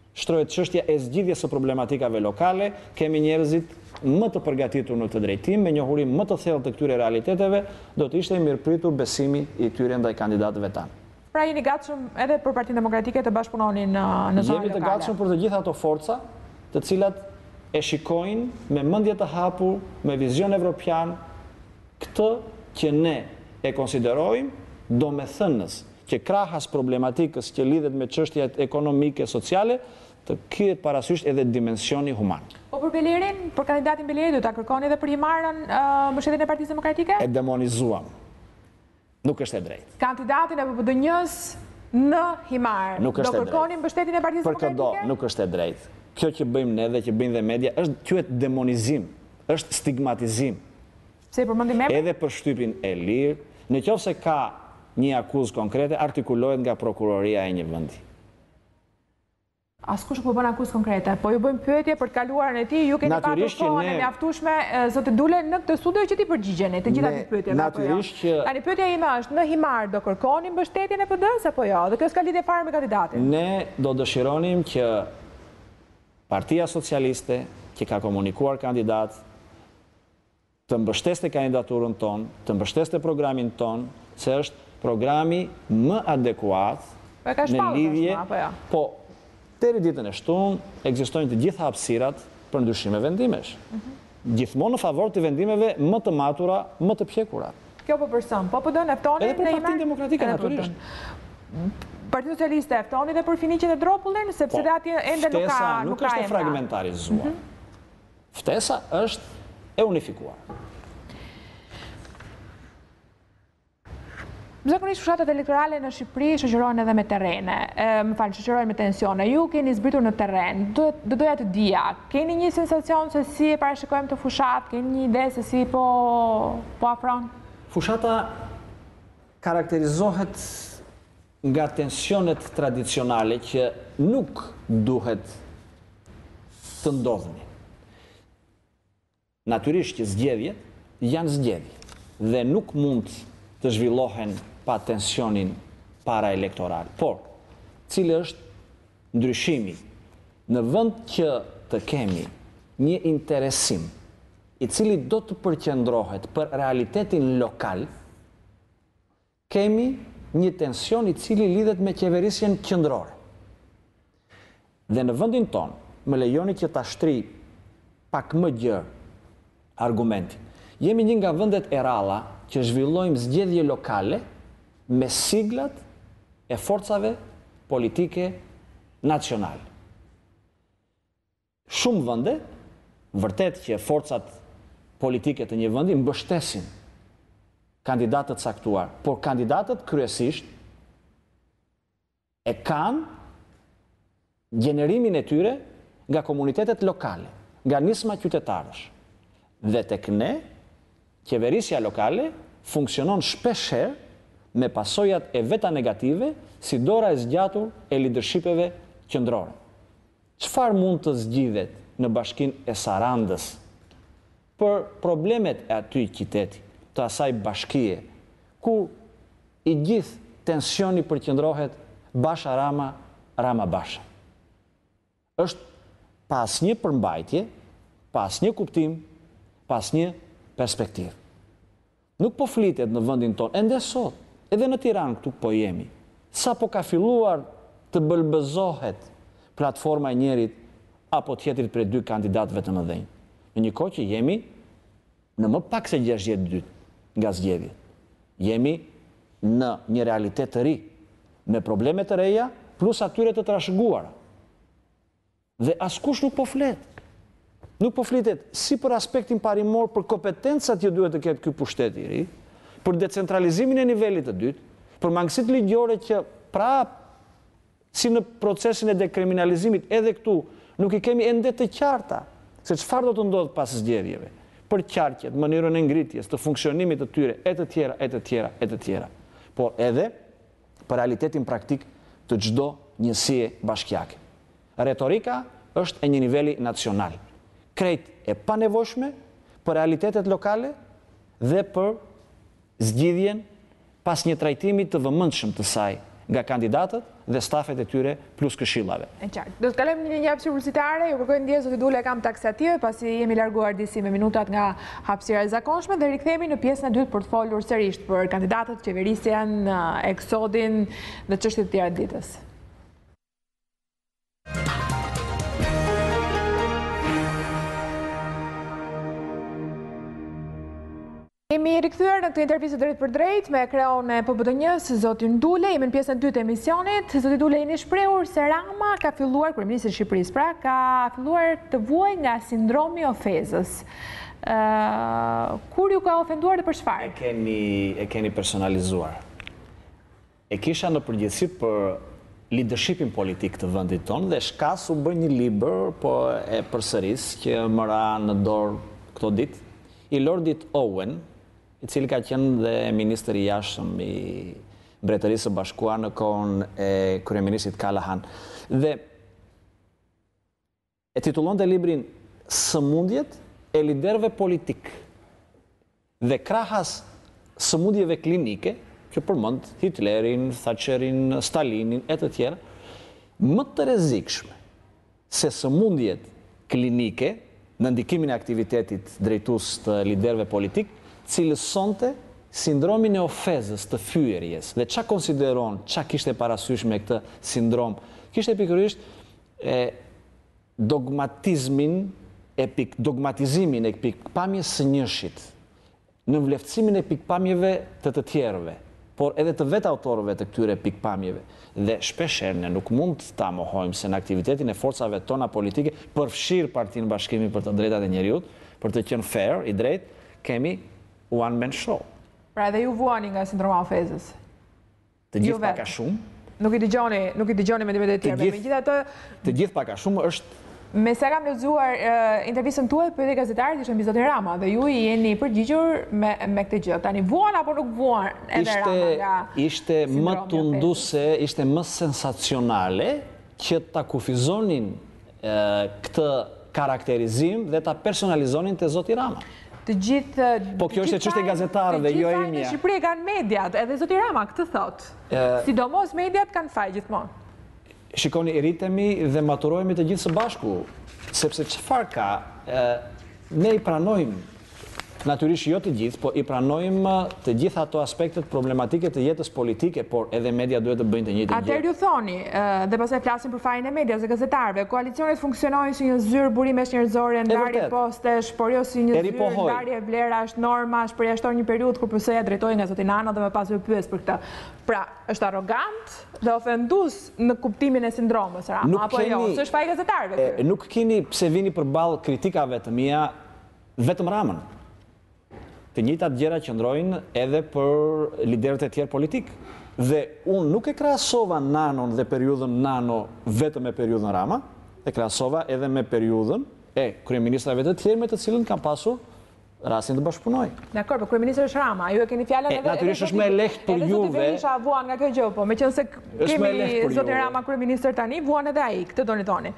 shtrohet çështja e zgjidhjes së problematikave lokale, kemi njerëzit më të përgatitur në këtë drejtim, me njohuri më të thellë të këtyre realiteteve, do të ishte i mirëpritur besimi i tyre ndaj kandidatëve tanë. Pra jeni gatshëm edhe për Partinë Demokratike të bashkëpunonin në zonë lokale? Jemi të gatshëm për të gjitha ato forca, të cilat e shikojnë me mendje të hapur, me vizion evropian, këtë që ne e konsiderojmë domethënës që krahas problematikës që lidhet me çështjet ekonomike, sociale, të kihet parasysh edhe dimensioni human. Po për Belerin, për kandidatin Beleri, do ta kërkoni edhe për Himarën mbështetjen e Partisë Demokratike? E demonizuam. Nuk është e drejtë. Kandidatin e PPD-s në Himarë, do kërkoni mbështetjen e Partisë Demokratike? Për këdo, nuk është e drejtë. Kjo që bëjmë ne dhe që bëjnë dhe media, është quhet demonizim, është stigmatizim. Pse i përmendim emrin? Edhe për shtypin e lirë, nëse ka një akuzë konkrete, artikulohet nga prokuroria e një vendi. Askush po bën akuzë konkrete, po ju bëjmë pyetje për të kaluarën e tij, ju keni pasur kohën e mjaftueshme zotë Dule në këtë studio që ti përgjigjeni të gjitha këto pyetje. Natyrisht që tani pyetja ime është, në Himar do kërkoni mbështetjen e PD-s apo jo? Dhe kjo s'ka lidhje fare me kandidatin. Ne do dëshironim që Partia Socialiste, që ka komunikuar kandidat, të mbështeste kandidaturën tonë, të mbështeste programin tonë, se është programi më adekuat në lidhje, po deri ditën e shtunë ekzistojnë të gjitha hapësirat për ndryshime vendimesh. Gjithmonë në favor të vendimeve më të matura, më të pjekura. Kjo po përson, po do në eftoni edhe për Partinë Demokratike natyrisht. Partia Socialiste e eftoni dhe për Finiqen e Dropullin, sepse dhe atje ende nuk ka Ftesa nuk është e fragmentarizuar. Ftesa është e unifikuar. Zakonisht fushatat elektorale në Shqipëri shoqërohen edhe me terrene, shoqërohen me tensione. Ju keni zbritur në terren, do doja të dija, keni një sensacion se si e parashikojmë të fushat, keni një ide se si po afron? Fushata karakterizohet nga tensionet tradicionale që nuk duhet të ndodhni. Natyrisht që zgjedhjet janë zgjedhje dhe nuk mund të zhvillohen pa tensionin paraelektoral. Por, cili është ndryshimi në vend që të kemi një interesim i cili do të përqendrohet për realitetin lokal, kemi një tension i cili lidhet me qeverisjen qendrore. Dhe në vendin tonë, më lejoni që ta shtri pak më gjerë argumentin. Jemi një nga vendet e ralla që zhvillojmë zgjedhje lokale me siglat e forcave politike nacionale. Shumë vende, vërtet që forcat politike të një vendi mbështesin kandidatët caktuar, por kandidatët kryesisht e kanë gjenerimin e tyre nga komunitetet lokale, nga nisma qytetarësh. Dhe tek ne, qeverisja lokale funksionon shpeshherë me pasojat e veta negative si dora e zgjatur e lidershipeve qendrore. Çfarë mund të zgjidhet në bashkinë e Sarandës për problemet e aty qyteti, të asaj bashkie, ku i gjithë tensioni përqendrohet Basha Rama, Rama Basha. Është pas një përmbajtje, pas një kuptim, pas një perspektivë. Nuk po flitet në vendin tonë, ende sot, edhe në Tiranë këtu po jemi. Sa po ka filluar të bëlbëzohet platforma e njerit apo tjetrit për dy kandidatëve të mëdhenj. Në një kohë që jemi në më pak se 62 nga zgjedhjet. Jemi në një realitet të ri, me probleme të reja, plus atyre të trashëguara. Dhe askush nuk po flet. Nuk po flitet si për aspektin parimor, për kompetencat që duhet të ketë ky pushtet i ri, për decentralizimin e nivelit të dytë, për mangësitë ligjore që si në procesin e dekriminalizimit edhe këtu nuk i kemi ende të qarta se çfarë do të ndodhë pas zgjedhjeve, për qarqet, mënyrën e ngritjes, të funksionimit të tyre, e të tjera, e të tjera, e të tjera. Por edhe për realitetin praktik të çdo njësie bashkiake. Retorika është e një niveli nacional. Krejt e panevojshme për realitetet lokale dhe për zgjidhjen pas një trajtimi të vëmendshëm të saj nga kandidatët dhe stafet e tyre plus këshillave. E qartë. Do të kalojmë një hapësirë publicitare, ju kërkoj ndjes zoti Dule kam taksative, pasi jemi larguar disi me minutat nga hapësira e zakonshme dhe rikthehemi në pjesën e dytë për të folur sërish për kandidatët, qeverisjen, eksodin dhe çështjet e tjera të ditës. Jemi rikthyer në këtë intervistë drejt për drejt me kreun e PBD-s, zotin Dule. Jemi në pjesën e dytë të emisionit. Zoti Dule, jeni shprehur se Rama ka filluar, kryeministri i Shqipërisë, pra, ka filluar të vuajë nga sindromi i ofezës. Kur ju ka ofenduar dhe për çfarë? E keni personalizuar. E kisha në përgjithësi për leadershipin politik të vendit tonë dhe shkas u bë një libër, po e përsëris që më ra në dorë këto ditë, i Lordit Owen, i cili ka qenë dhe ministër i jashtëm i Mbretërisë së Bashkuar në kohën e kryeministrit Callahan. Dhe e titullonte librin Sëmundjet e liderëve politik. Dhe krahas sëmundjeve klinike, që përmend Hitlerin, Thatcherin, Stalinin e të tjera, më të rrezikshme se sëmundjet klinike në ndikimin e aktivitetit drejtues të liderëve politik, cilësonte sindromin e ofezës të fyerjes. Dhe çka konsideron, çka kishte parasysh me këtë sindrom? Kishte pikërisht dogmatizimin e pikpamjes së njëshit, në vleftësimin e pikpamjeve të tjerëve, por edhe të vetë autorëve të këtyre pikpamjeve. Dhe shpeshherë ne nuk mund ta mohojmë se në aktivitetin e forcave tona politike, përfshirë Partinë Bashkimit për të Drejtat e Njerëzit, për të qenë fair, i drejtë, kemi one man show. Pra edhe ju vuani nga sindroma ofezës. Të gjithë pak a shumë. Nuk i dëgjoni me nivelet e tjera. Megjithatë, të gjithë pak a shumë është. Me sa kam lexuar intervistën tuaj, pyetja e gazetarët ishte mbi zotin Rama dhe ju i jeni përgjigjur me këtë gjë. Tani vuan apo nuk vuan edhe Rama nga ishte më tunduese, ishte më sensacionale që ta kufizonin këtë karakterizim dhe ta personalizonin te zoti Rama. Të gjithë... Po kjo është e çështje gazetarëve, jo e imja. Në Shqipëri kanë mediat, edhe zoti Rama këtë thot. Sidomos mediat kanë faj gjithmonë. Shikoni, rritemi dhe maturohemi të gjithë së bashku, sepse çfarë ka, ne i pranojmë, natyrisht jo të gjithë, po i pranojmë të gjithë ato aspektet problematike të jetës politike, por edhe media duhet të bëjnë të njëjtën gjë. Atëherë ju thoni, dhe pastaj flasim për fajin e medias dhe gazetarëve, koalicionet funksionojnë si një zyrë burimesh njerëzore, ndarje postesh, por jo si një zyrë ndarje vlerash, normash, përjashton një periudhë kur PS-ja drejtohej nga zoti Nano dhe më pas u pyes për këtë. Pra, është arrogant dhe ofendues në kuptimin e sindromës Rama, apo jo? S'është faji gazetarëve ky. Nuk keni pse vini përballë kritikave të mia vetëm Ramën. Të njëjtat gjëra qëndrojnë edhe për liderët e tjerë politik. Dhe unë nuk e krahasova Nanon dhe periudhën Nano vetëm me periudhën Rama, e krahasova edhe me periudhën e kryeministrave të tjerë me të cilën kam pasur rastin të bashkëpunoj. Dakor, por kryeministri është Rama, ju e keni fjalën edhe... Natyrisht është më lehtë për juve... Edhe zoti Berisha vuan nga kjo gjë, po meqense kemi zotin Rama kryeministër tani, vuan edhe ai, këtë doni thoni.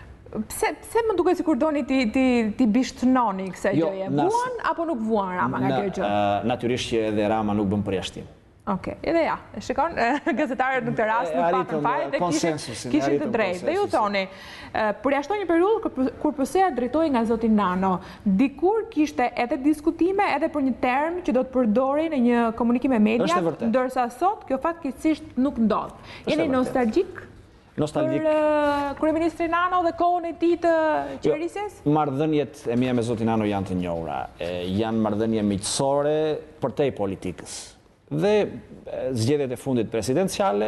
Pse më duket sikur doni ti bishtënoni kësaj gjëje? Vuan apo nuk vuan Rama nga kjo gjë? Natyrisht që edhe Rama nuk bën përjashtim. Okej, edhe ja. Shikon, gazetarët në këtë rast nuk patën faj dhe kishin të drejtë. Dhe ju thoni, përjashtoi një periudhë kur PS-ja drejtohej nga zoti Nano. Dikur kishte edhe diskutime edhe për një term që do të përdorin në një komunikim me media, ndërsa sot kjo fatkeqësisht nuk ndodh. Jeni nostalgjik? Për kryeministri Nano dhe kohën e tij të qeverisjes? Marrëdhëniet e mia me zotin Nano janë të njohura. Janë marrëdhënie miqësore përtej politikës. Dhe zgjedhjet e fundit presidenciale,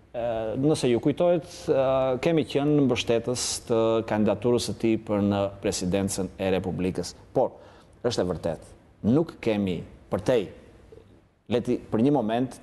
nëse ju kujtohet, kemi qenë mbështetës të kandidaturës së tij për në presidencën e Republikës. Por, është e vërtet, nuk kemi përtej, leti për një moment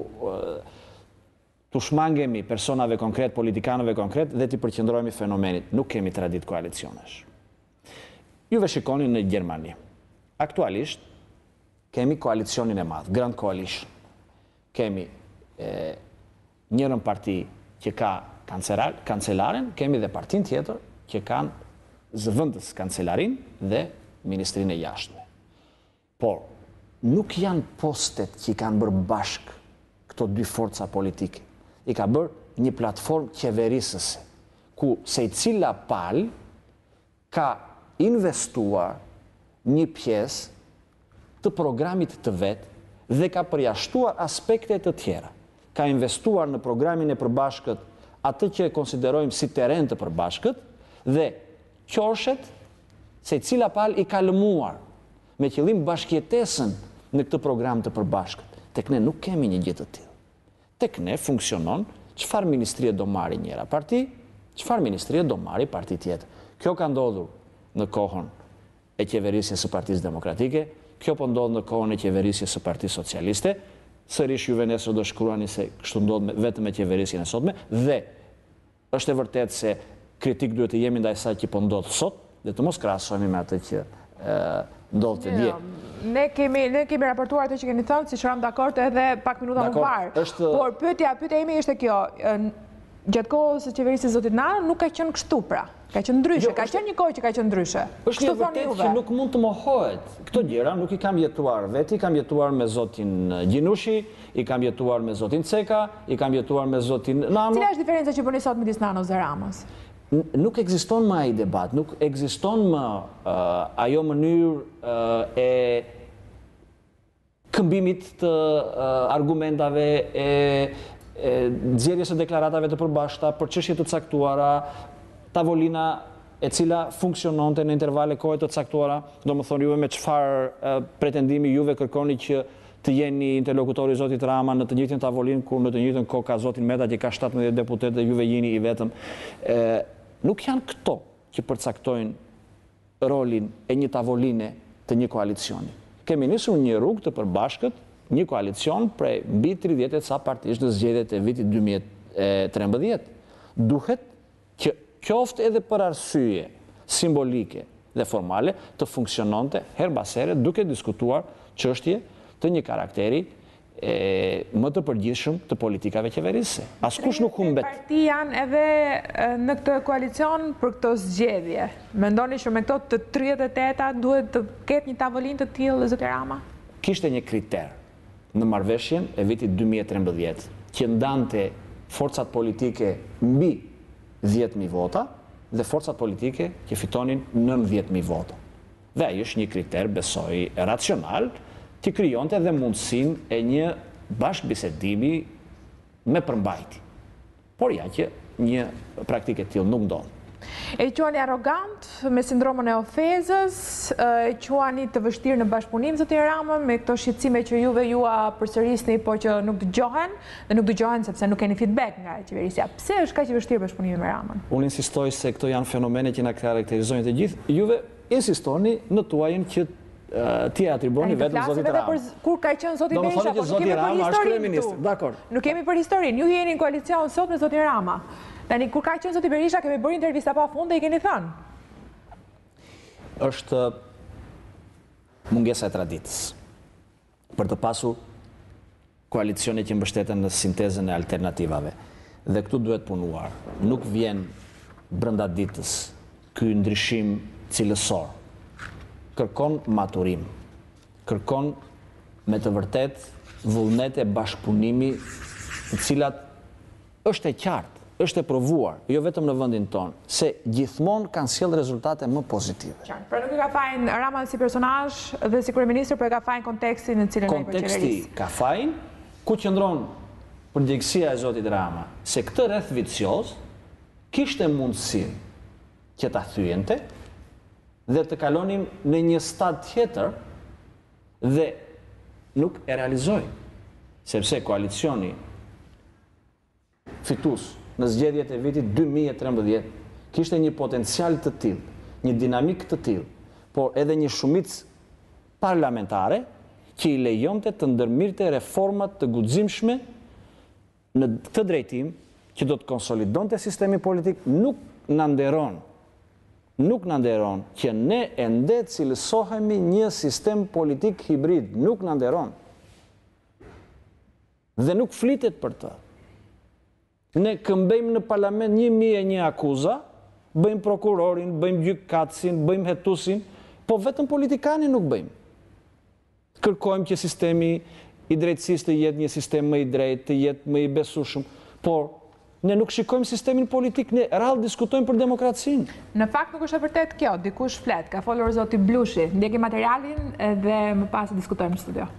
të shmangemi personave konkret, politikanëve konkret dhe të përqendrohemi fenomenit. Nuk kemi tradit koalicionesh. Juve shikoni në Gjermani. Aktualisht, kemi koalicionin e madh, Grand Coalition. Kemi njërën parti që ka kancelaren, kemi dhe partin tjetër që kanë zëvendës kancelarin dhe ministrinë e jashtme. Por, nuk janë postet që kanë bërë bashk këto dy forca politike. i ka bërë një platformë qeverisëse, ku secila palë ka investuar një pjesë të programit të vetë dhe ka përjashtuar aspekte të tjera. Ka investuar në programin e përbashkët atë që e konsiderojmë si teren të përbashkët dhe qoshet secila palë i ka lëmuar me qëllim bashkjetesën në këtë program të përbashkët. Tek ne nuk kemi një gjë të tillë. Tek ne funksionon çfarë ministrie do marrë njëra parti, çfarë ministrie do marrë parti tjetër. Kjo ka ndodhur në kohën e qeverisjes së Partisë Demokratike, kjo po ndodh në kohën e qeverisjes së Partisë Socialiste, sërish juve nesër do shkruani se kështu ndodh vetëm me qeverisjen e sotme, dhe është e vërtetë se kritik duhet të jemi ndaj asaj që po ndodh sot, dhe të mos krahasohemi me atë që ndodh të dje. Ne kemi raportuar atë që keni thënë, si shëram dakord edhe pak minuta më parë. Por pyetja ime ishte kjo, gjatë kohës së qeverisjes zotit Nano nuk ka qenë kështu pra. Ka qenë ndryshe, ka qenë një kohë që ka qenë ndryshe. Është e vërtetë që nuk mund të mohohet. Këto gjëra nuk i kam jetuar veti, kam jetuar me zotin Gjinushi, i kam jetuar me zotin Ceka, i kam jetuar me zotin Nano. Cila është diferenca që bëni sot midis Nanos dhe Ramës? Nuk ekziston më ai debat, nuk ekziston më ajo mënyrë e këmbimit të argumentave, e nxjerrjes së deklaratave të përbashkëta për çështje të caktuara, tavolina e cila funksiononte në intervale kohe të caktuara, domethënë juve me çfarë pretendimi juve kërkoni që të jeni interlokutori i zotit Rama në të njëjtën tavolinë, kur në të njëjtën kohë ka zotin Meta që ka 17 deputet dhe juve jeni i vetëm. Nuk janë këto që përcaktojnë rolin e një tavoline të një koalicioni. Kemi nisur një rrugë të përbashkët, një koalicion prej mbi 30 e ca partish në zgjedhjet e vitit 2013. Duhet që qoftë edhe për arsye simbolike dhe formale të funksiononte her pas here duke diskutuar çështje të një karakteri më të përgjithshëm të politikave qeverisëse. Askush nuk humbet. Parti janë edhe në këtë koalicion për këto zgjedhje. Mendoni që me këto të 38-a duhet të ketë një tavolinë të tillë zoti Rama? Kishte një kriter në marrëveshjen e vitit 2013 që ndante forcat politike mbi 10.000 vota dhe forcat politike që fitonin 19.000 vota. Dhe ai është një kriter, besoj, racional, që krijonte edhe mundësinë e një bashkëbisedimi me përmbajtje. Por ja që një praktikë e tillë nuk ndodh. E quani arrogant, me sindromën e ofezës, e quani të vështirë në bashkëpunim zoti Rama, me këto shqetësime që juve përsërisni, po që nuk dëgjohen, dhe nuk dëgjohen sepse nuk keni feedback nga qeverisja. Pse është kaq i vështirë bashkëpunimi me Ramën? Unë insistoj se këto janë fenomene që na karakterizojnë të gjithë. Juve insistoni në tuajin që ti e atriboni vetëm zotit Rama. Kur ka qenë zoti Berisha, po nuk kemi për historinë. Nuk kemi për historinë. Ju jeni në koalicion sot me zotin Rama. Tani, kur ka qenë zoti Berisha, kemi bërë intervista pa fund dhe i keni thënë. Është mungesa e traditës. Për të pasur koalicione që mbështeten në sintezën e alternativave. Dhe këtu duhet punuar. Nuk vjen brenda ditës ky ndryshim cilësor. Kërkon maturim, kërkon me të vërtet vullnete bashkëpunimi të cilat është e qartë, është e provuar, jo vetëm në vendin tonë, se gjithmonë kanë sjellë rezultate më pozitive. Pra nuk e ka fajin Rama si personazh dhe si kryeministër, por e ka fajin kontekstin në cilën ai po qeverisë. Konteksti ka fajin, ku qëndron përgjegjësia e zotit Rama, se këtë rreth vicioz kishte mundësi që ta thyente dhe të kalonim në një stad tjetër dhe nuk e realizoi, sepse koalicioni fitues në zgjedhjet e vitit 2013 kishte një potencial të tillë, një dinamik të tillë, por edhe një shumicë parlamentare që i lejonte të ndërmirte reformat të guximshme në këtë drejtim që do të konsolidonte sistemi politik. Nuk na nderon që ne ende cilësohemi një sistem politik hibrid, nuk na nderon. Dhe nuk flitet për të. Ne këmbejmë në parlament 1001 akuza, bëjmë prokurorin, bëjmë gjykatësin, bëjmë hetusin, po vetëm politikani nuk bëjmë. Kërkojmë që sistemi i drejtësisë të jetë një sistem më i drejtë, të jetë më i besueshëm, Por ne nuk shikojmë sistemin politik, ne rrallë diskutojmë për demokracinë. Në fakt nuk është e vërtet kjo, dikush flet, ka folur zoti Blushi. Ndjekim materialin dhe më pas diskutojmë në studio.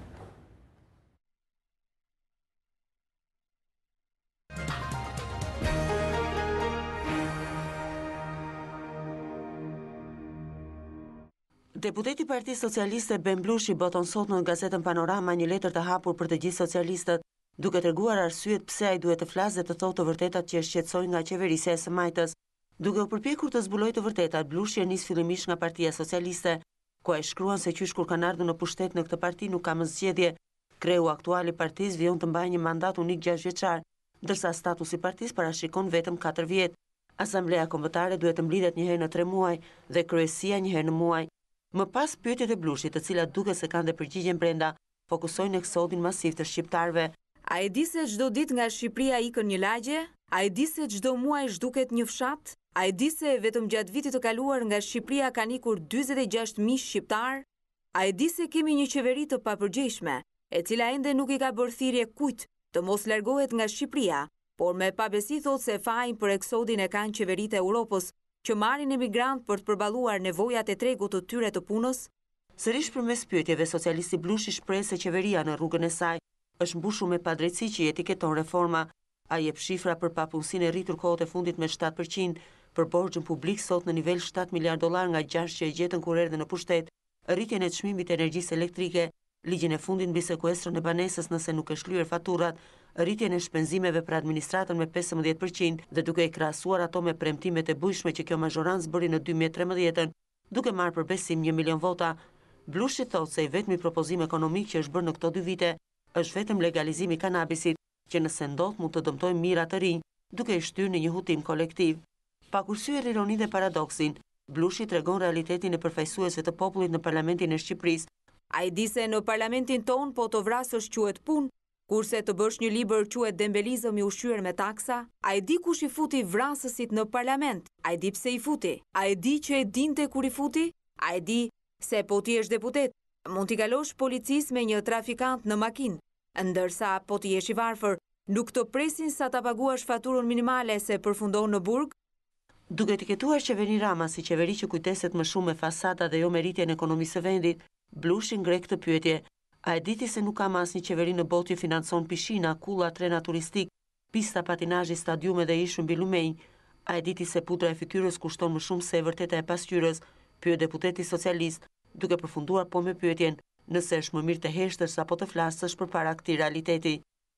Deputeti i Partisë Socialiste Ben Blushi boton sot në gazetën Panorama një letër të hapur për të gjithë socialistët, duke treguar arsyet pse ai duhet të flasë dhe të thotë të vërtetat që e shqetësojnë nga qeverisja e së Majtës. Duke u përpjekur të zbulojë të vërtetat, Blushi nis fillimisht nga Partia Socialiste, ku ai shkruan se qysh kur kanë ardhur në pushtet në këtë parti nuk ka më zgjedhje. Kreu aktual i partisë vijon të mbajë një mandat unik 6 vjeçar, ndërsa statusi i partisë parashikon vetëm 4 vjet. Asamblea Kombëtare duhet të mblidhet një herë në 3 muaj dhe kryesia një herë në muaj. Më pas pyetjet e Blushit, të cilat duket se kanë dhe përgjigjen brenda, fokusojnë eksodin masiv të shqiptarëve. A e di se çdo ditë nga Shqipëria ikën një lagje? A e di se çdo muaj zhduket një fshat? A e di se vetëm gjatë vitit të kaluar nga Shqipëria kanë ikur 46.000 shqiptar? A e di se kemi një qeveri të papërgjegjshme, e cila ende nuk i ka bërë thirrje kujt të mos largohet nga Shqipëria, por me pabesi thotë se fajin për eksodin e kanë qeveritë e Europës, që marrin emigrant për të përballuar nevojat e tregut të tyre të punës? Sërish përmes pyetjeve, socialisti Blushi shpreh se qeveria në rrugën e saj është mbushur me padrejtësi që i etiketon reforma. Ai jep shifra për papunësinë e rritur kohët e fundit me 7%, për borxhin publik sot në nivel $7 miliard nga 6 që e gjetën kur erdhi në pushtet, rritjen e çmimit të energjisë elektrike, ligjin e fundit mbi sekuestrën e banesës nëse nuk e shlyer faturat, rritjen e shpenzimeve për administratën me 15% dhe duke i krahasuar ato me premtimet e bujshme që kjo mazhorancë bëri në 2013, duke marrë për besim 1 milion vota. Blushi thotë se i vetmi propozim ekonomik që është bërë në këto 2 vite është vetëm legalizimi i kanabisit, që nëse ndodh mund të dëmtojë mijëra të rinj, duke i shtyrë në një hutim kolektiv. Pa kursyer ironi dhe paradoksin, Blushi tregon realitetin e përfaqësuesve të popullit në Parlamentin e Shqipërisë. A i di se në parlamentin ton po të vrasësh quhet punë, kurse të bësh një libër quhet dembelizëm i ushqyer me taksa? A i di kush i futi vrasësit në parlament? A i di pse i futi? A i di që e dinte kur i futi? A i di se po ti jesh deputet, mund t'i kalosh policisë me një trafikant në makinë, ndërsa po ti jesh i varfër, nuk të presin sa ta paguash faturën minimale se përfundon në burg? Duke etiketuar qeverinë Rama si qeveri që kujdeset më shumë me fasada dhe jo me rritjen e ekonomisë së vendit, Blushi ngre këtë pyetje. A e diti se nuk ka asnjë qeveri në botë që financon pishina, kulla, trena turistik, pista patinazhi, stadiume dhe ishuj mbi lumenj? A e diti se pudra e fytyrës kushton më shumë se e vërteta e pasqyrës? Pyet deputeti socialist, duke përfunduar po me pyetjen, nëse është më mirë të heshtësh apo të flasësh përpara këtij realiteti.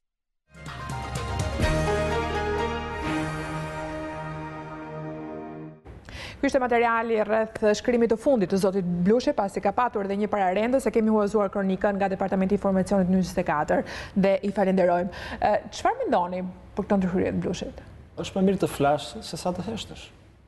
Ky ishte materiali rreth shkrimit të fundit të zotit Blushi, pasi ka patur edhe një pararendë se kemi huazuar kronikën nga Departamenti i Informacionit 24 dhe i falenderojmë. Çfarë mendoni për këtë ndryshërje të Blushit? Është më mirë të flash se sa të heshtësh.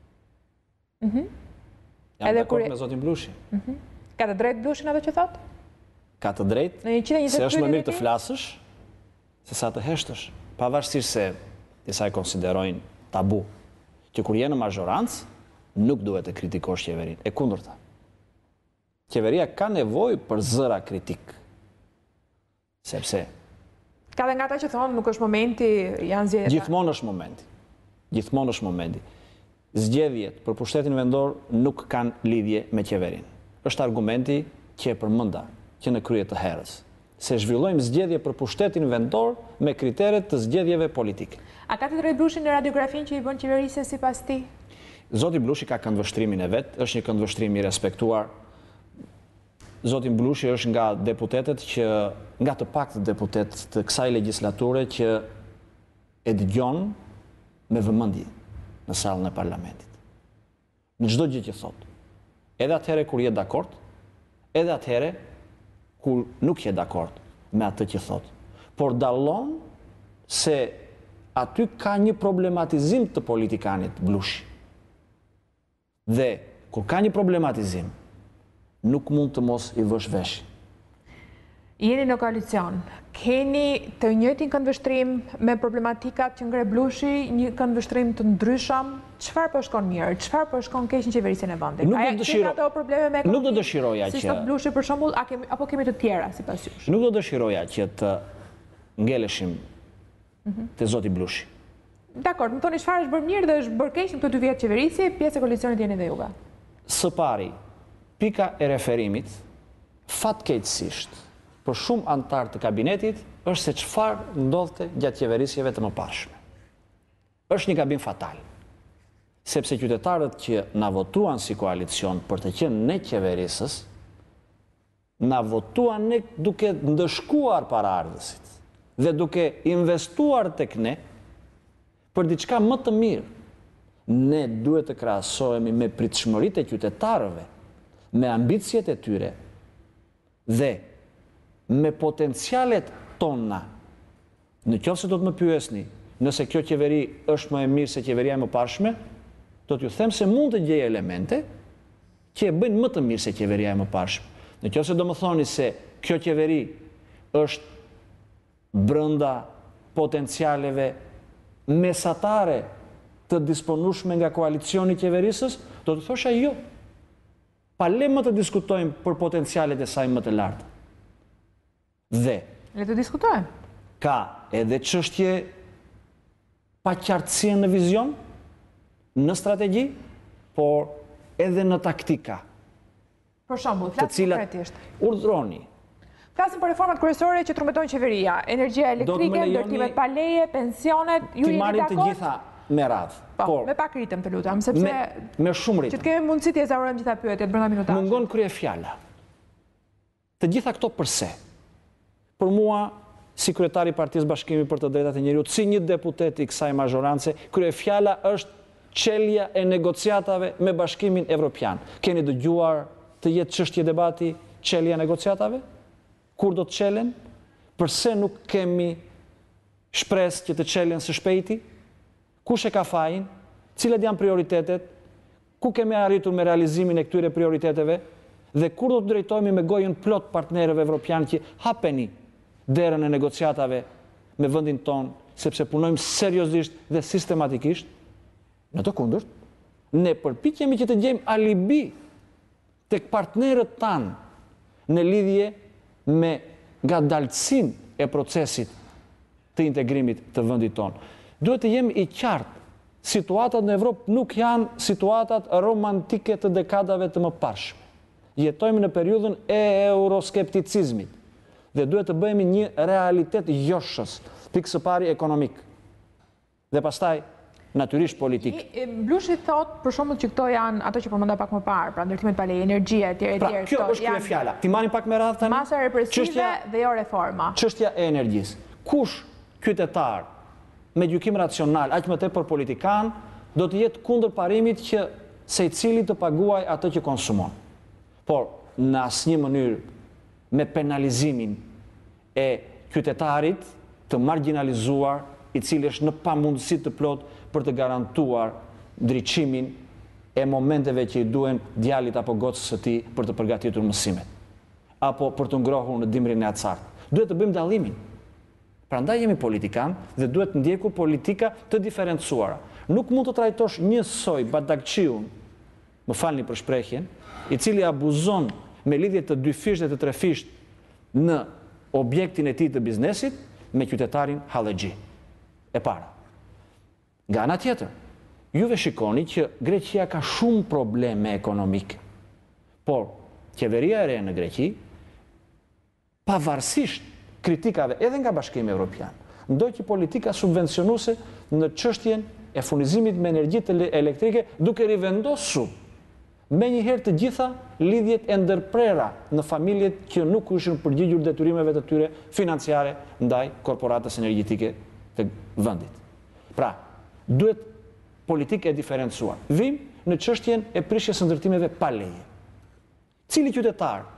Jam dakord me zotin Blushi. Ka të drejtë Blushin ato që thot? Ka të drejtë se është më mirë të flasësh se sa të heshtësh. Pavarësisht se disa e konsiderojnë tabu që kur je në mazhorancë nuk duhet të kritikosh qeverinë, e kundërta. Qeveria ka nevojë për zëra kritik. Sepse ka dhe nga ata që thonë nuk është momenti, janë zgjedhjet. Gjithmonë është momenti. Gjithmonë është momenti. Zgjedhjet për pushtetin vendor nuk kanë lidhje me qeverinë. Është argumenti që e përmenda që në krye të herës, se zhvillojmë zgjedhje për pushtetin vendor me kriteret të zgjedhjeve politike. A ka të drejtë Blushi në radiografinë që i bën qeverisja sipas tij? Zoti Blushi ka këndvështrimin e vet, është një këndvështrim i respektuar. Zoti Blushi është nga deputetët që, nga të paktët deputet të kësaj legjislature që e dëgjon me vëmendje në sallën e parlamentit. Në çdo gjë që thot. Edhe atëherë kur je dakord, edhe atëherë kur nuk je dakord me atë që thot. Por dallon se aty ka një problematizim të politikanit Blushi. Dhe, kur ka një problematizim, nuk mund të mos i vësh vesh. Jeni në koalicion, keni të njëjtin këndvështrim me problematikat që ngre Blushi, një këndvështrim të ndryshëm, çfarë po shkon mirë, çfarë po shkon keq në qeverisjen e vendit? Nuk do dëshiroja si sot Blushi për shembull, apo kemi të tjera sipas jush? Nuk do dëshiroja që të ngeleshim te zoti Blushi. Dakor, më thoni çfarë është bërë mirë dhe është bërë keq në këto 2 vjet qeverisje, pjesë e koalicionit Jeni dhe Juga. Së pari, pika e referimit, fatkeqësisht, për shumë antarë të kabinetit, është se çfarë ndodhte gjatë qeverisjeve të mëparshme. Është një gabim fatal, sepse qytetarët që na votuan si koalicion për të qenë ne qeverisës, na votuan ne duke ndëshkuar paraardhësit dhe duke investuar tek ne për diçka më të mirë. Ne duhet të krahasohemi me pritshmëritë e qytetarëve, me ambicjet e tyre dhe me potencialet tona. Në qoftë se do të më pyesni nëse kjo qeveri është më e mirë se qeveria e mëparshme, do t'ju them se mund të gjej elemente që e bëjnë më të mirë se qeveria e mëparshme. Në qoftë se do më thoni se kjo qeveri është brenda potencialeve mesatare të disponueshme nga koalicioni i qeverisës, do të thosha jo. Pa le më të diskutojmë për potencialet e saj më të larta. Dhe le të diskutojmë. Ka edhe çështje paqartësie në vizion, në strategji, por edhe në taktika. Për shembull, flasim konkretisht. Urdhroni. Flasim për reformat kryesore që trumbeton qeveria, energjia elektrike, ndërtimet pa leje, pensionet, ju jeni dakord? Ti marrim të gjitha me radhë. Po, me pak ritëm të lutem, sepse me shumë ritëm. Që të kemi mundësi të ezaurojmë gjitha pyetjet brenda minutave. Mungon kryefjala. Të gjitha këto përse? Për mua, si kryetari i Partisë Bashkimit për të Drejtat e Njerëzit, si një deputet i kësaj mazhorance, kryefjala është çelja e negociatave me Bashkimin Evropian. Keni dëgjuar të jetë çështje debati çelja e negociatave? Kur do të çelen? Përse nuk kemi shpresë që të çelen së shpejti? Kush e ka fajin? Cilat janë prioritetet? Ku kemi arritur me realizimin e këtyre prioriteteve? Dhe kur do të drejtohemi me gojën plot partnerëve evropianë që hapeni derën e negociatave me vendin ton, sepse punojmë seriozisht dhe sistematikisht? Në të kundërt, ne përpiqemi që të gjejmë alibi tek partnerët tanë në lidhje me ngadalësinë e procesit të integrimit të vendit tonë. Duhet të jemi i qartë. Situatat në Evropë nuk janë situatat romantike të dekadave të mëparshme. Jetojmë në periudhën e euroskepticizmit dhe duhet të bëhemi një realitet joshës, pikë së pari ekonomik dhe pastaj natyrisht politik. Blushi thot për shembull që këto janë ato që përmenda pak më parë, pra ndërtimet pa leje, energjia etj. Pra, kjo është krye fjala. Ti marrim pak me radhë tani. Masa represive dhe jo reforma. Çështja e energjisë. Kush qytetar me gjykim racional, aq më tepër politikan, do të jetë kundër parimit që secili të paguaj atë që konsumon. Por në asnjë mënyrë me penalizimin e qytetarit të marginalizuar, i cili është në pamundësi të plot për të garantuar ndriçimin e momenteve që i duhen djalit apo gocës së tij për të përgatitur mësimet, apo për të ngrohur në dimrin e acartë. Duhet të bëjmë dallimin. Prandaj jemi politikan dhe duhet të ndjekur politika të diferencuara. Nuk mund të trajtosh njësoj Badakçiun, më falni për shprehjen, i cili abuzon me lidhje të dyfisht dhe të trefisht në objektin e tij të biznesit me qytetarin Hallexhi. E para. Nga ana tjetër, juve shikoni që Greqia ka shumë probleme ekonomike. Por qeveria e re në Greqi, pavarësisht kritikave edhe nga Bashkimi Evropian, ndoqi politika subvencionuese në çështjen e furnizimit me energji elektrike, duke rivendosur me njëherë të gjitha lidhjet e ndërprera në familjet që nuk ishin përgjigjur detyrimeve të tyre financiare ndaj korporatës energjetike të vendit. Pra, duhet politikë e diferencuar. Vim në çështjen e prishjes së ndërtimeve pa leje. Cili qytetar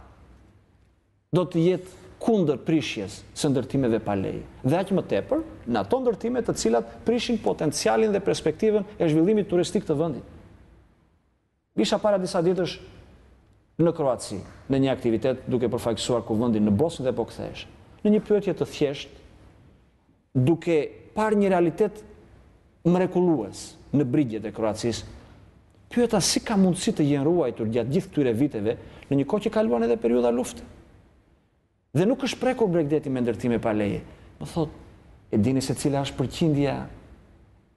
do të jetë kundër prishjes së ndërtimeve pa leje? Dhe aq më tepër në ato ndërtime të cilat prishin potencialin dhe perspektivën e zhvillimit turistik të vendit. Isha para disa ditësh në Kroaci, në një aktivitet duke përfaqësuar kuvendin në Bosnjë dhe po kthehesh. Në një pyetje të thjeshtë, duke parë një realitet mrekullues në brigjet e Kroacisë, pyeta si ka mundësi të jenë ruajtur gjatë gjithë këtyre viteve në një kohë që kaluan edhe periudha lufte. Dhe nuk është prekur Bregdeti me ndërtime pa leje. Më thot, e dini se cila është përqindja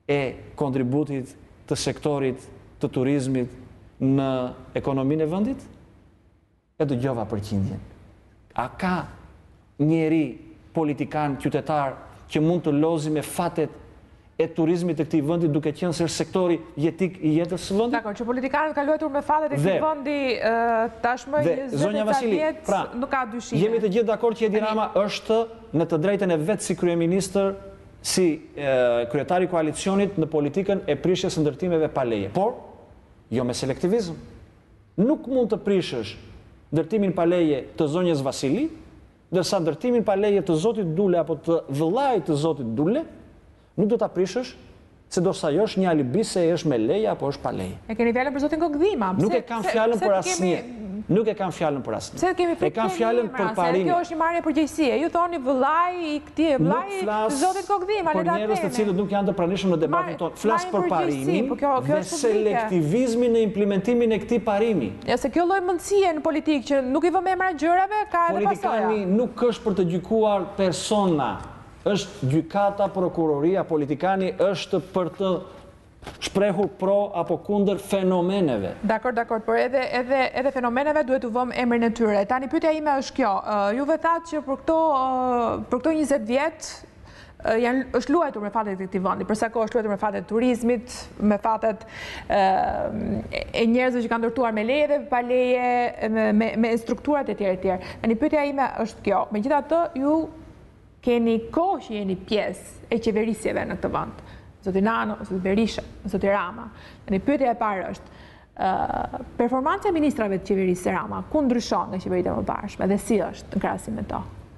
e kontributit të sektorit të turizmit në ekonominë e vendit? E dëgjova përqindjen. A ka njeri politikan, qytetar, që mund të lozi me fatet e turizmit të këtij vendi duke qenë se është sektori jetik i jetës së vendit? Dakor, që politikanët ka luajtur me fatet e këtij vendi tashmë 20 vjet, nuk ka dyshime. Jemi të gjithë dakord që Edi Rama është në të drejtën e vet si kryeministër, si kryetari i koalicionit në politikën e prishjes së ndërtimeve pa leje, por jo me selektivizëm. Nuk mund të prishësh ndërtimin pa leje të zonjës Vasili, ndërsa ndërtimin pa leje të zotit Dule apo të vëllait të zotit Dule nuk do ta prishësh, se do sa jo është një alibi se është me leje apo është pa leje. E keni fjalën për zotin Kokdhima. Nuk e kam fjalën për asnjë. Nuk e kam fjalën për asnjë. Pse kemi e kam fjalën për parimin. Kjo është një marrje përgjegjësie. Ju thoni vëllai i këtij, vëllai të zotit Kokdhima, le ta themi. Për njerëz të cilët nuk janë të pranishëm në debatin tonë. Flas për parimin dhe selektivizmin në implementimin e këtij parimi. Ja, se kjo lloj mendësie në politikë që nuk i vëmë emra gjërave ka edhe pasoja. Politikani nuk është për të gjykuar persona. Është gjykata, prokuroria, politikani është për të shprehur pro apo kundër fenomeneve. Dakor, por edhe fenomeneve duhet të vëmë emrin e tyre. Tani pyetja ime është kjo. Juve thatë që për këto 20 vjet është luajtur me fatet e këtij vendi. Për sa kohë është luajtur me fatet e turizmit, me fatet e njerëzve që kanë ndërtuar me leje dhe pa leje, me strukturat e tjera. Tani pyetja ime është kjo. Megjithatë, ju keni kohë që jeni pjesë e qeverisjeve në këtë vend. Zoti Nano, zoti Berisha, zoti Rama. Tani pyetja e parë është, performanca e ministrave të qeverisë së Rama, ku ndryshon nga qeveritë e mëparshme dhe si është në krahasim me to?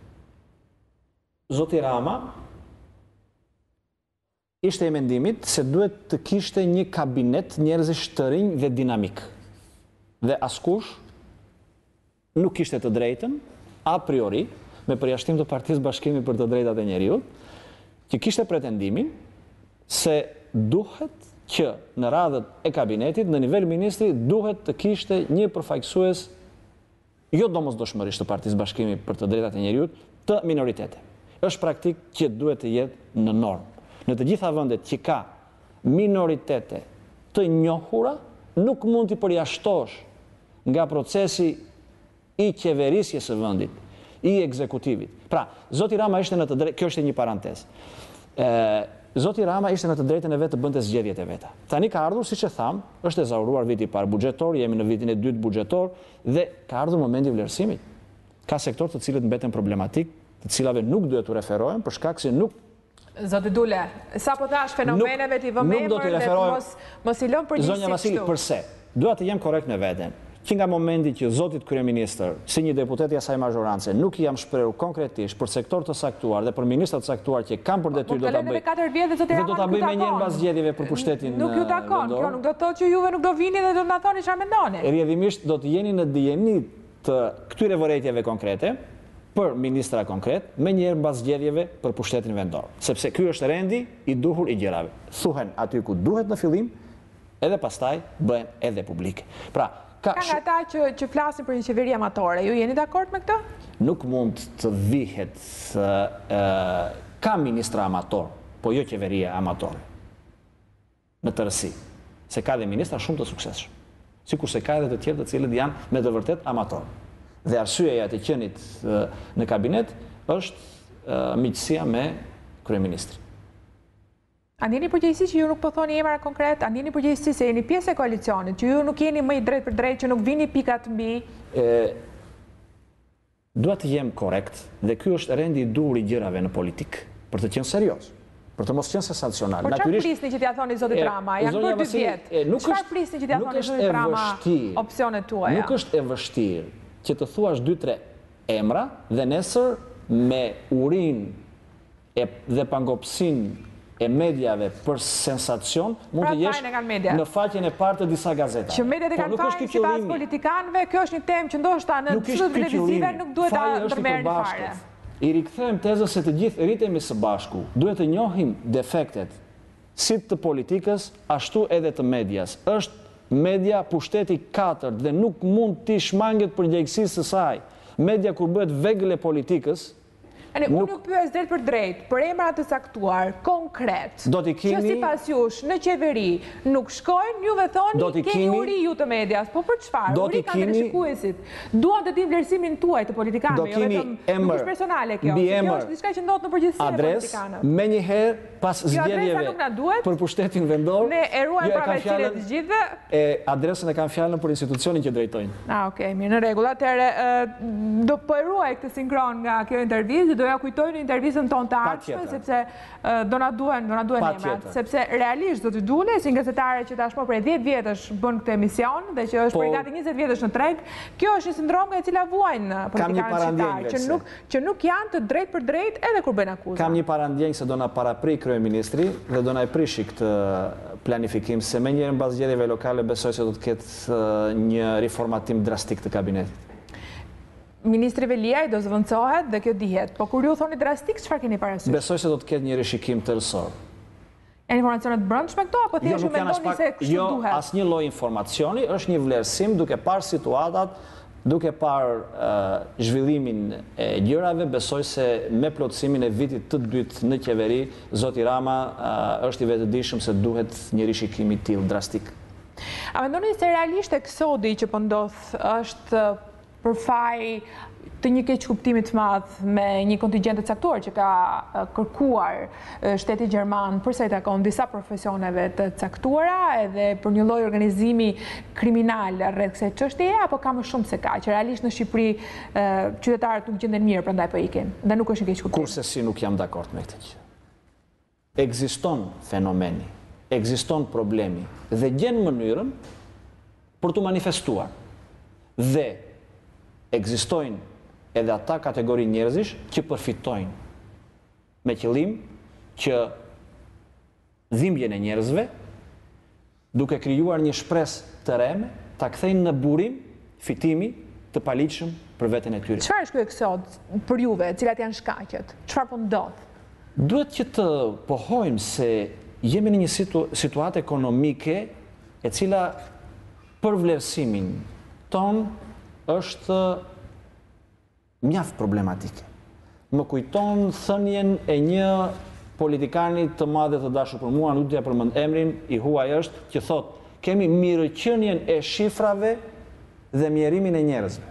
Zoti Rama ishte i mendimit se duhet të kishte një kabinet njerëzish të rinj dhe dinamik. Dhe askush nuk kishte të drejtën, a priori, me përjashtim të Partisë Bashkimi për të Drejtat e Njeriut, që kishte pretendimin se duhet që në radhët e kabinetit, në nivel ministri, duhet të kishte një përfaqësues jo domosdoshmërisht të Partisë Bashkimi për të Drejtat e Njeriut të minoritete. Është praktik që duhet të jetë në normë. Në të gjitha vendet që ka minoritete të njohura, nuk mund t'i përjashtosh nga procesi i qeverisjes së vendit, i ekzekutivit. Pra, zoti Rama ishte në të drejtë, kjo është një parantezë. Zoti Rama ishte në të drejtën e vetë të bënte zgjedhjet e veta. Tani ka ardhur, siç e tham, është ezauruar viti i parë buxhetor, jemi në vitin e dytë buxhetor dhe ka ardhur momenti i vlerësimit. Ka sektor të cilët mbeten problematik, të cilave nuk duhet të referohen për shkak se nuk. Zoti Dule, sa po thash fenomeneve t'i vëmë emër dhe mos i lëm përgjegjësi. Zonja Vasili, përse? Dua të jem korrekt me veten. Që nga momenti që zotit kryeministër, si një deputet i asaj mazhorance, nuk i jam shprehur konkretisht për sektor të saktuar dhe për ministra të saktuar që kanë për detyrë do ta bëj me njëherë mbas zgjedhjeve për pushtetin vendor. Nuk ju takon, kjo nuk do të thotë që juve nuk do vini dhe do na thoni çfarë mendoni. Rrjedhimisht do të jeni në dijeni të këtyre vërejtjeve konkrete për ministra konkret, me njëherë mbas zgjedhjeve për pushtetin vendor. Sepse ky është rendi i duhur i gjërave. Thuhen aty ku duhet në fillim, edhe pastaj bëhen edhe publike. Pra, ka nga ata që flasin për një qeveri amatore. Ju jeni dakord me këtë? Nuk mund të vihet ka ministra amator, po jo qeveria amatore. Në tërësi. Se ka dhe ministra shumë të suksesshëm. Sikur se ka edhe të tjerë të cilët janë me të vërtet amator. Dhe arsyeja të qenit në kabinet është miqësia me kryeministrin. A ndjeni përgjegjësi që ju nuk po thoni emra konkret? A ndjeni përgjegjësi se jeni pjesë e koalicionit, që ju nuk jeni më i drejt për drejt, që nuk vini pikat mbi? Dua të jem korrekt dhe ky është rendi i duhur i gjërave në politik, për të qenë serioz, për të mos qenë sensacional. Por çfarë prisni që t'ia thoni zotit Rama? Janë bërë 2 vjet. Çfarë prisni që t'ia thoni zotit Rama opsionet tuaja? Nuk është e vështirë që të thuash 2-3 emra dhe nesër me urinë dhe pangopsinë e medjave për sensacion, mund të jesh në faqen e parë të disa gazetave. Që mediat e kanë fajin si pas politikanëve, kjo është një temë që ndoshta në çdo televizive nuk duhet ta ndërmerrni fare. I rikthem tezën se të gjithë rritemi së bashku. Duhet të njohim defektet si të politikës, ashtu edhe të medias. Është media pushteti 4 dhe nuk mund t'i shmanget përgjegjësisë së saj. Media kur bëhet vegël e politikës, Unë nuk pyes drejt për drejt, për emra të caktuar, konkret, që sipas jush në qeveri nuk shkojnë, juve thoni keni uri ju të medias, po për çfarë? Uri kanë teleshikuesit. Duan të dinë vlerësimin tuaj të politikanëve, jo vetëm nuk është personale kjo. Kjo është diçka që ndodhet në përgjithësi me politikanët. Menjëherë pas zgjedhjeve për pushtetin vendor, ne e ruajmë pravësinë të gjithëve. Adresën e kanë fjalën për institucionin që drejtojnë. Okej, mirë, në rregull. Atëherë do po e ruaj këtë sinkron nga kjo intervistë, doja kujtoj në intervistën tonë të ardhshme, sepse do na duhen emrat, sepse realisht do të dule si gazetare që tashmë prej 10 vjetësh bën këtë emision dhe që është prej gati 20 vjetësh në treg, kjo është një sindrom nga e cila vuajnë politikanët shqiptar, që nuk janë të drejt për drejt edhe kur bëjnë akuza. Kam një parandjenjë se do na parapri kryeministri dhe do na e prishi këtë planifikim, se menjëherë mbas zgjedhjeve lokale besoj se do të ketë një riformatim drastik të kabinetit. Ministri Veliaj do zëvendësohet dhe kjo dihet, po kur ju thoni drastik, çfarë keni parasysh? Besoj se do të ketë një rishikim tërësor. Janë informacionet brendshme këto apo thjesht mendoni se kështu duhet? Jo, asnjë lloj informacioni, është një vlerësim duke parë situatat, duke parë zhvillimin e gjërave. Besoj se me plotësimin e vitit të dytë në qeveri, zoti Rama është i vetëdijshëm se duhet një rishikim i tillë drastik. A mendoni se realisht eksodi që po ndodh është për faj të një keq kuptimi të madh me një kontingjent të caktuar që ka kërkuar shteti gjerman përsa i takon disa profesioneve të caktuara edhe për një lloj organizimi kriminal rreth kësaj çështjeje, apo ka më shumë se kaq? Realisht në Shqipëri qytetarët nuk gjenden mirë, prandaj po ikin. Dhe nuk është një keq kuptim. Kurse si nuk jam dakord me këtë gjë. Ekziston fenomeni, ekziston problemi dhe gjen mënyrën për të manifestuar. Dhe ekzistojnë edhe ata kategori njerëzish që përfitojnë me qëllim që dhimbjen e njerëzve, duke krijuar një shpresë të reme, ta kthejnë në burim fitimi të paligjshëm për veten e tyre. Çfarë është ky eksod për juve, cilat janë shkaqet? Çfarë po ndodh? Duhet që të pohojmë se jemi në një situatë ekonomike e cila për vlerësimin ton është mjaft problematike. Më kujton thënien e një politikani të madhe të dashur për mua, nuk do t'ja përmend emrin, i huaj është, që thotë, kemi mirëqenien e shifrave dhe mjerimin e njerëzve.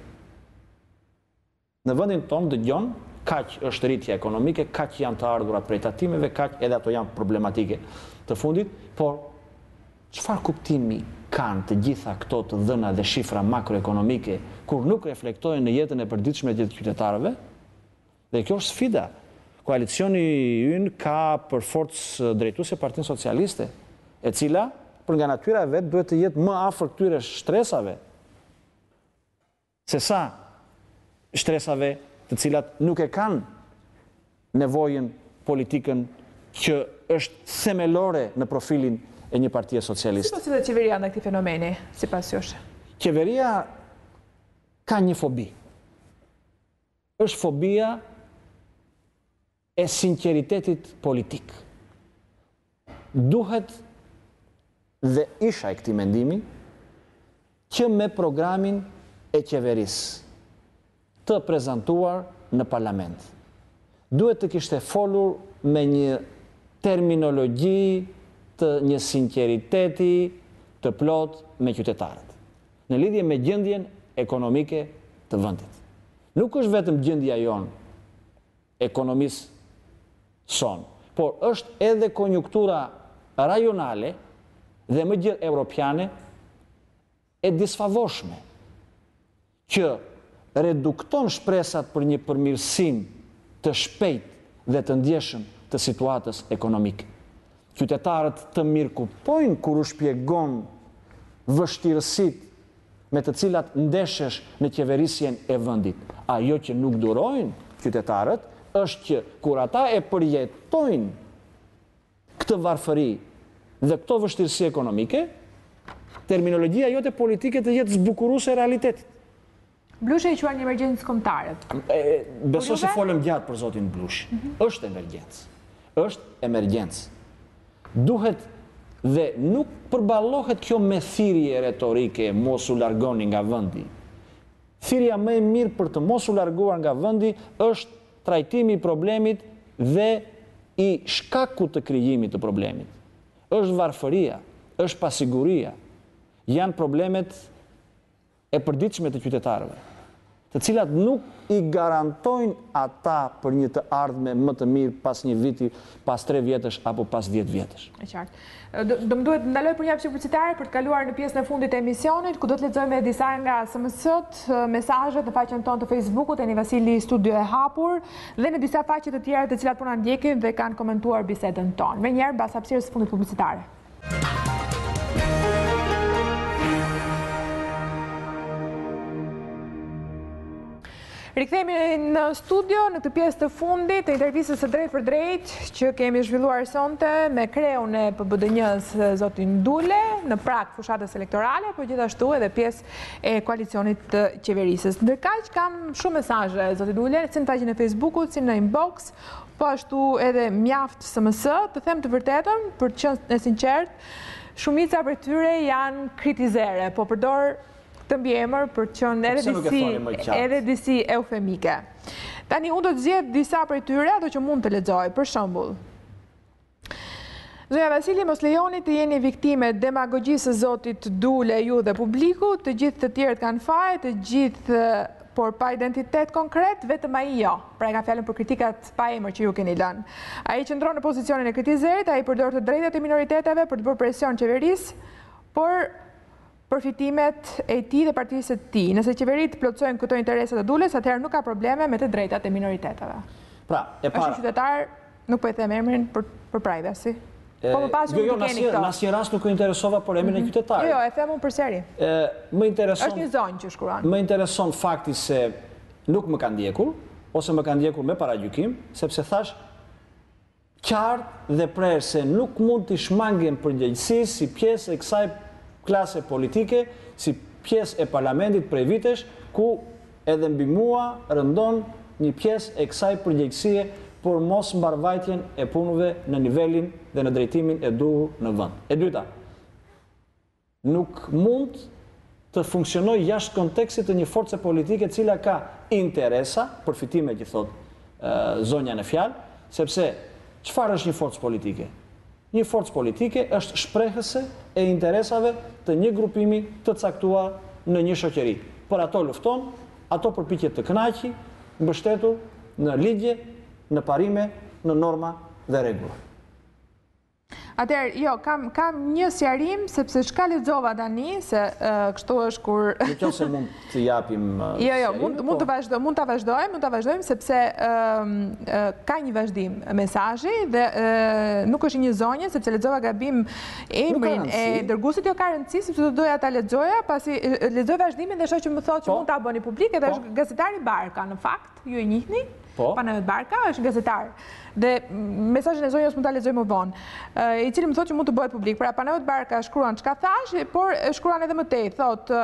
Në vendin tonë dëgjon, kaq është rritja ekonomike, kaq janë të ardhurat prej tatimeve, kaq edhe ato janë problematike të fundit, por çfarë kuptimi kanë të gjitha këto të dhëna dhe shifra makroekonomike kur nuk reflektojnë në jetën e përditshme të qytetarëve? Dhe kjo është sfida. Koalicioni ynë ka për forcë drejtuese Partinë Socialiste, e cila për nga natyra e vet duhet të jetë më afër këtyre shtresave se sa shtresave të cilat nuk e kanë nevojën politikën që është themelore në profilin e një partie socialiste. Si përcilët qeveria në këti fenomeni, si pas jush? Qeveria ka një fobi. Është fobia e sinqeritetit politik. Duhet dhe isha e këtij mendimi që me programin e qeverisë të prezantuar në parlament, duhet të kishte folur me një terminologji të një sinqeriteti të plot me qytetarët, në lidhje me gjendjen ekonomike të vendit. Nuk është vetëm gjendja jonë ekonomisë son, por është edhe konjunktura rajonale dhe më gjithë europiane e disfavorshme, që redukton shpresat për një përmirësim të shpejt dhe të ndjeshëm të situatës ekonomike. Qytetarët të mirë kuptojnë kur u shpjegon vështirësitë me të cilat ndeshesh në qeverisjen e vendit. Ajo që nuk durojnë qytetarët është që kur ata e përjetojnë këtë varfëri dhe këto vështirësi ekonomike, terminologjia jote politike të jetë zbukuruese e realitetit. Blushi i quajnë një emergjencë kombëtare. Besoj se folëm gjatë për zotin Blushi. Është emergjencë. Është emergjencë. Duhet dhe nuk përballohet kjo me thirrje retorike, mos u largoni nga vendi. Thirrja më e mirë për të mos u larguar nga vendi është trajtimi i problemit dhe i shkakut të krijimit të problemit. Është varfëria, është pasiguria, janë problemet e përditshme të qytetarëve, të cilat nuk i garantojnë ata për një të ardhme më të mirë pas një viti, pas 3 vjetësh apo pas 10 vjetësh. E qartë. Do më duhet ndaloj për një hapësirë publicitare për të kaluar në pjesën e fundit të emisionit, ku do të lexojmë disa nga SMS-t, mesazhet në faqen tonë të Facebookut Eni Vasili Studio e Hapur dhe në disa faqe të tjera të cilat po na ndjekin dhe kanë komentuar bisedën tonë. Menjëherë mbas hapësirës së fundit publicitare. Rikthehemi në studio në këtë pjesë të fundit të intervistës së drejt për drejt që kemi zhvilluar sonte me kreun e PBDN-s zotin Dule në prag fushatës elektorale, por gjithashtu edhe pjesë e koalicionit të qeverisës. Ndërkaq kam shumë mesazhe zoti Dule, si në faqen e Facebookut, si në inbox, po ashtu edhe mjaft SMS, të them të vërtetën, për të qenë e sinqert, shumica për tyre janë kritizere, po përdor të mbiemër për të qenë edhe disi eufemike. Tani unë do të zgjedh disa prej tyre ato që mund të lexoj, për shembull. Zonja Vasili, mos lejoni të jeni viktime demagogjisë së zotit Dule, ju dhe publiku, të gjithë të tjerët kanë faj, të gjithë por pa identitet konkret, vetëm ai jo. Pra e ka fjalën për kritikat pa emër që ju keni lënë. Ai qëndron në pozicionin e kritizerit, ai përdor të drejtat e minoriteteve për të bërë presion qeverisë, por përfitimet e tij dhe partisë së tij. Nëse qeverit plotësojnë këto interesat e Dules, atëherë nuk ka probleme me të drejtat e minoriteteve. Pra, e para. Është qytetar, nuk po i them emrin për privacy. Po më pas jo, në asnjë rast nuk u interesova për emrin e qytetarit. Jo, e them unë përsëri. Më intereson. Është një zonjë që shkruan. Më intereson fakti se nuk më ka ndjekur ose më ka ndjekur me paragjykim, sepse thash qartë dhe prerë se nuk mund të shmangen përgjegjësi si pjesë e kësaj klase politike, si pjesë e parlamentit prej vitesh, ku edhe mbi mua rëndon një pjesë e kësaj përgjegjësie por mos mbarvajtjen e punëve në nivelin dhe në drejtimin e duhur në vend. E dyta, nuk mund të funksionoj jashtë kontekstit të një force politike cila ka interesa, përfitime që thot zonja në fjalë, sepse çfarë është një forcë politike? Një forcë politike është shprehëse e interesave të një grupimi të caktuar në një shoqëri. Por ato lufton, ato përpiqet të kënaqë, mbështetur në ligje, në parime, në norma dhe rregulla. Atëherë, jo, kam një sqarim sepse çka lexova tani se kështu është kur Nëse mund të japim Jo, mund ta vazhdojmë sepse ka një vazhdim mesazhi dhe nuk është një zonjë sepse lexova gabim emrin e dërguesit, jo ka rëndësi sepse do doja ta lexoja, pasi lexoj vazhdimin dhe shoh që më thotë që mund ta bëni publik, edhe është gazetari Barka në fakt, ju e njihni? Panavet Barka është gazetar. Dhe mesazhin e zonjës mund ta lexoj më vonë, i cili më thotë që mund të bëhet publik. Pra Panavet Barka shkruan çka thash, por shkruan edhe më tej, thotë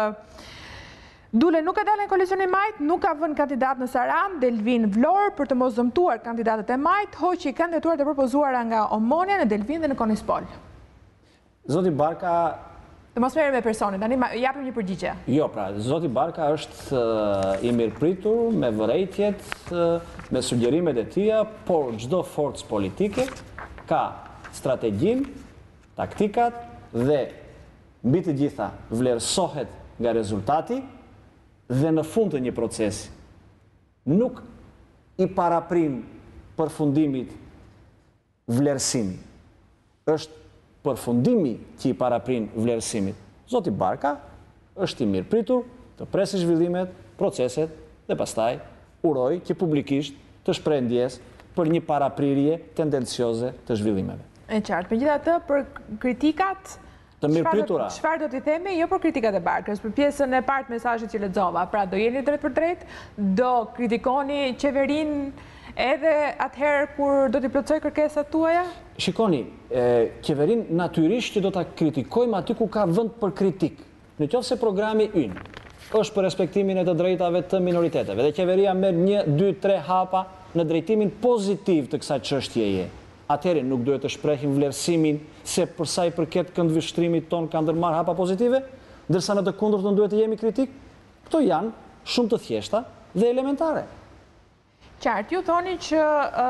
Dule nuk ka dalë në koalicionin Majt, nuk ka vënë kandidat në Saran, Delvin Vlorë për të mos dëmtuar kandidatët e Majt, hoqi kandidaturat e propozuara nga Omonia në Delvin dhe në Konispol. Zoti Barka Të mos merrem me personin, tani japim një përgjigje. Jo, pra, zoti Barka është i mirëpritur me vërejtjet, me sugjerimet e tija, por çdo forcë politike ka strategjin, taktikat dhe mbi të gjitha vlerësohet nga rezultati dhe në fund të një procesi. Nuk i paraprin përfundimit vlerësimi. Është përfundimi që i paraprin vlerësimit. Zoti Barka është i mirëpritur të presë zhvillimet, proceset dhe pastaj uroj që publikisht të shpreh ndjesë për një paraprirje tendencioze të zhvillimeve. E qartë, megjithatë për kritikat të mirëpritura. Çfarë do t'i themi? Jo për kritikat e Barkës, për pjesën e parë të mesazhit që lexova. Pra do jeni drejt për drejt, do kritikoni qeverinë edhe atëherë kur do t'i plotësoj kërkesat tuaja? Shikoni, qeverinë natyrisht që do ta kritikojmë aty ku ka vend për kritik. Nëse programi ynë është për respektimin e të drejtave të minoriteteve dhe qeveria merr 1, 2, 3 hapa në drejtimin pozitiv të kësaj çështjeje, atëherë nuk duhet të shprehim vlerësimin se për sa i përket këndvështrimit ton ka ndërmarr hapa pozitive, ndërsa në të kundërtën duhet të jemi kritik. Këto janë shumë të thjeshta dhe elementare. Qartë, ju thoni që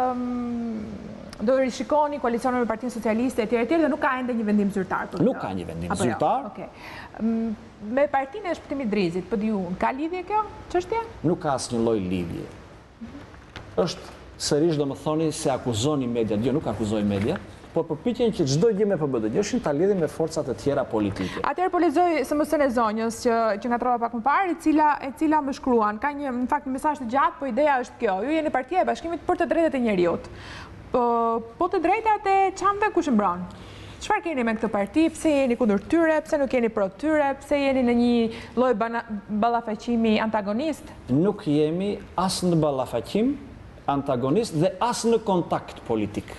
do rishikoni koalicionin me Partinë Socialiste etj dhe nuk ka ende një vendim zyrtar. Nuk ka një vendim zyrtar. Me Partinë e Shpëtimit Drizit, PD-un, ka lidhje kjo çështje? Nuk ka asnjë lloj lidhje. Është sërish do më thoni se akuzoni media, jo nuk akuzoj media, por përpiqen që çdo gjë me PBDG-shin ta lidhin me forcat e tjera politike. Atëherë po lexoj SMS-n e Zonjës që ngatrova pak më parë, e cila më shkruan. Ka një në fakt mesazh të gjatë, po ideja është kjo. Ju jeni Partia e Bashkimit për të drejtat e njerëzit. Po të drejtat e çamve kush mbron? Çfarë keni me këtë parti? Pse jeni kundër tyre? Pse nuk jeni pro tyre? Pse jeni në një lloj ballafaqimi antagonist? Nuk jemi as në ballafaqim antagonist dhe as në kontakt politik.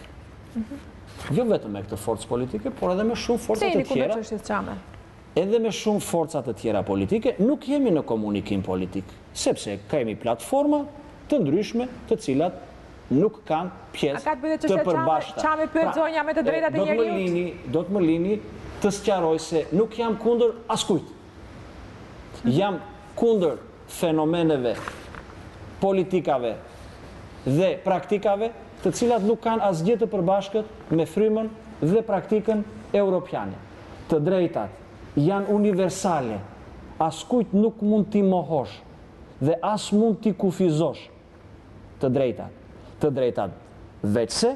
Jo vetëm me këtë forcë politike, por edhe me shumë forcat e tjera. Pse jeni kundër çështjes çame? Edhe me shumë forcat e tjera politike, nuk jemi në komunikim politik, sepse kemi platforma të ndryshme, të cilat nuk kanë pjesë të përbashkëta. Çame pyet zonja me të drejtat e njerëzit. Do të më lini të sqaroj se nuk jam kundër askujt. Jam kundër fenomeneve, politikave dhe praktikave të cilat nuk kanë asgjë të përbashkët me frymën dhe praktikën europiane. Të drejtat janë universale. Askujt nuk mund t'i mohosh dhe as mund t'i kufizosh të drejtat. Të drejtat veçse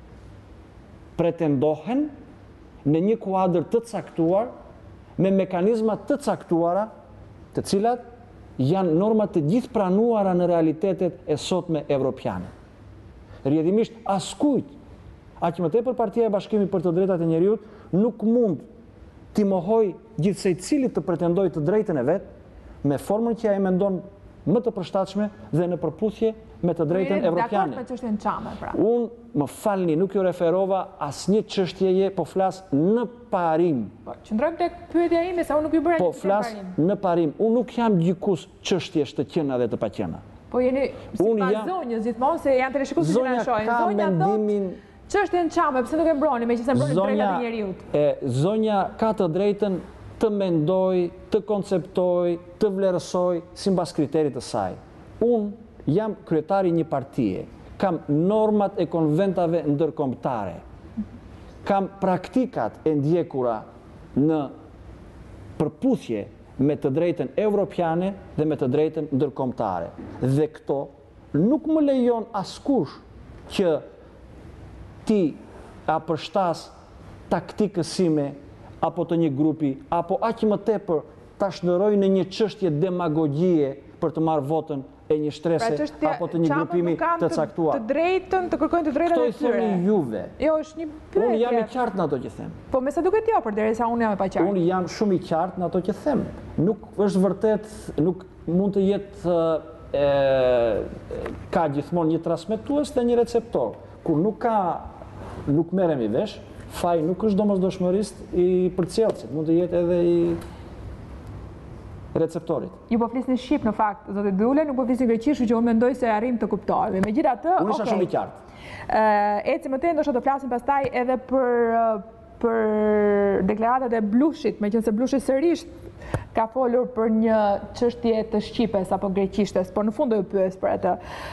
pretendohen në një kuadër të caktuar me mekanizma të caktuara të cilat janë normat të gjithë pranuara në realitetet e sotme evropiane. Rrjedhimisht askujt, aq më tepër Partia e Bashkimit për të drejtat e njerëzit, nuk mund t'i mohoj gjithsej cilit të pretendojë të drejtën e vet me formën që ai mendon më të përshtatshme dhe në përputhje me të drejtën evropiane. Me çështjen çame, pra. Unë, më falni, nuk ju referova asnjë çështjeje, po flas në parim. Po, qëndrojmë tek pyetja ime, se unë nuk ju bëra Po flas në parim. Unë nuk jam gjykus çështjesh të qena dhe të paqena. Po jeni sipas zonjës gjithmonë se janë të rishikues që na shohin. Zonja mendimin çështjen çame, pse nuk e mbroni, meqense mbroni drejtat e njerëzit. Zonja ka të drejtën të mendoj, të konceptoj, të vlerësoj sipas kriterit të saj. Unë jam kryetari një partie, kam normat e konventave ndërkombëtare, kam praktikat e ndjekura në përputhje me të drejtën evropiane dhe me të drejtën ndërkombëtare. Dhe këto nuk më lejon askush që ti apërshtas taktikës sime apo të një grupi, apo aq më tepër ta shndëroj në një çështje demagogjie për të marrë votën e një shtrese apo të një grupimi të caktuar. Të drejtën, të kërkojnë të drejtat e tyre. Këto i thoni juve. Jo, është një pyetje. Unë jam i qartë në ato që them. Po me sa duket jo, përderisa unë jam e paqartë. Unë jam shumë i qartë në ato që them. Nuk është vërtet, nuk mund të jetë ka gjithmonë një transmetues dhe një receptor. Kur nuk merremi vesh, faji nuk është domosdoshmërisht i përcjellësit, mund të jetë edhe i receptorit. Ju po flisni shqip në fakt, zotë Dule, nuk po flisni greqisht, që unë mendoj se arrim të kuptohemi. Megjithatë, unë isha shumë i qartë. Eci më tej, ndoshta do flasim pastaj edhe për deklaratat e Blushit, meqense Blushi sërish ka folur për një çështje të shqipes apo greqishtes, por në fund do ju pyes për atë.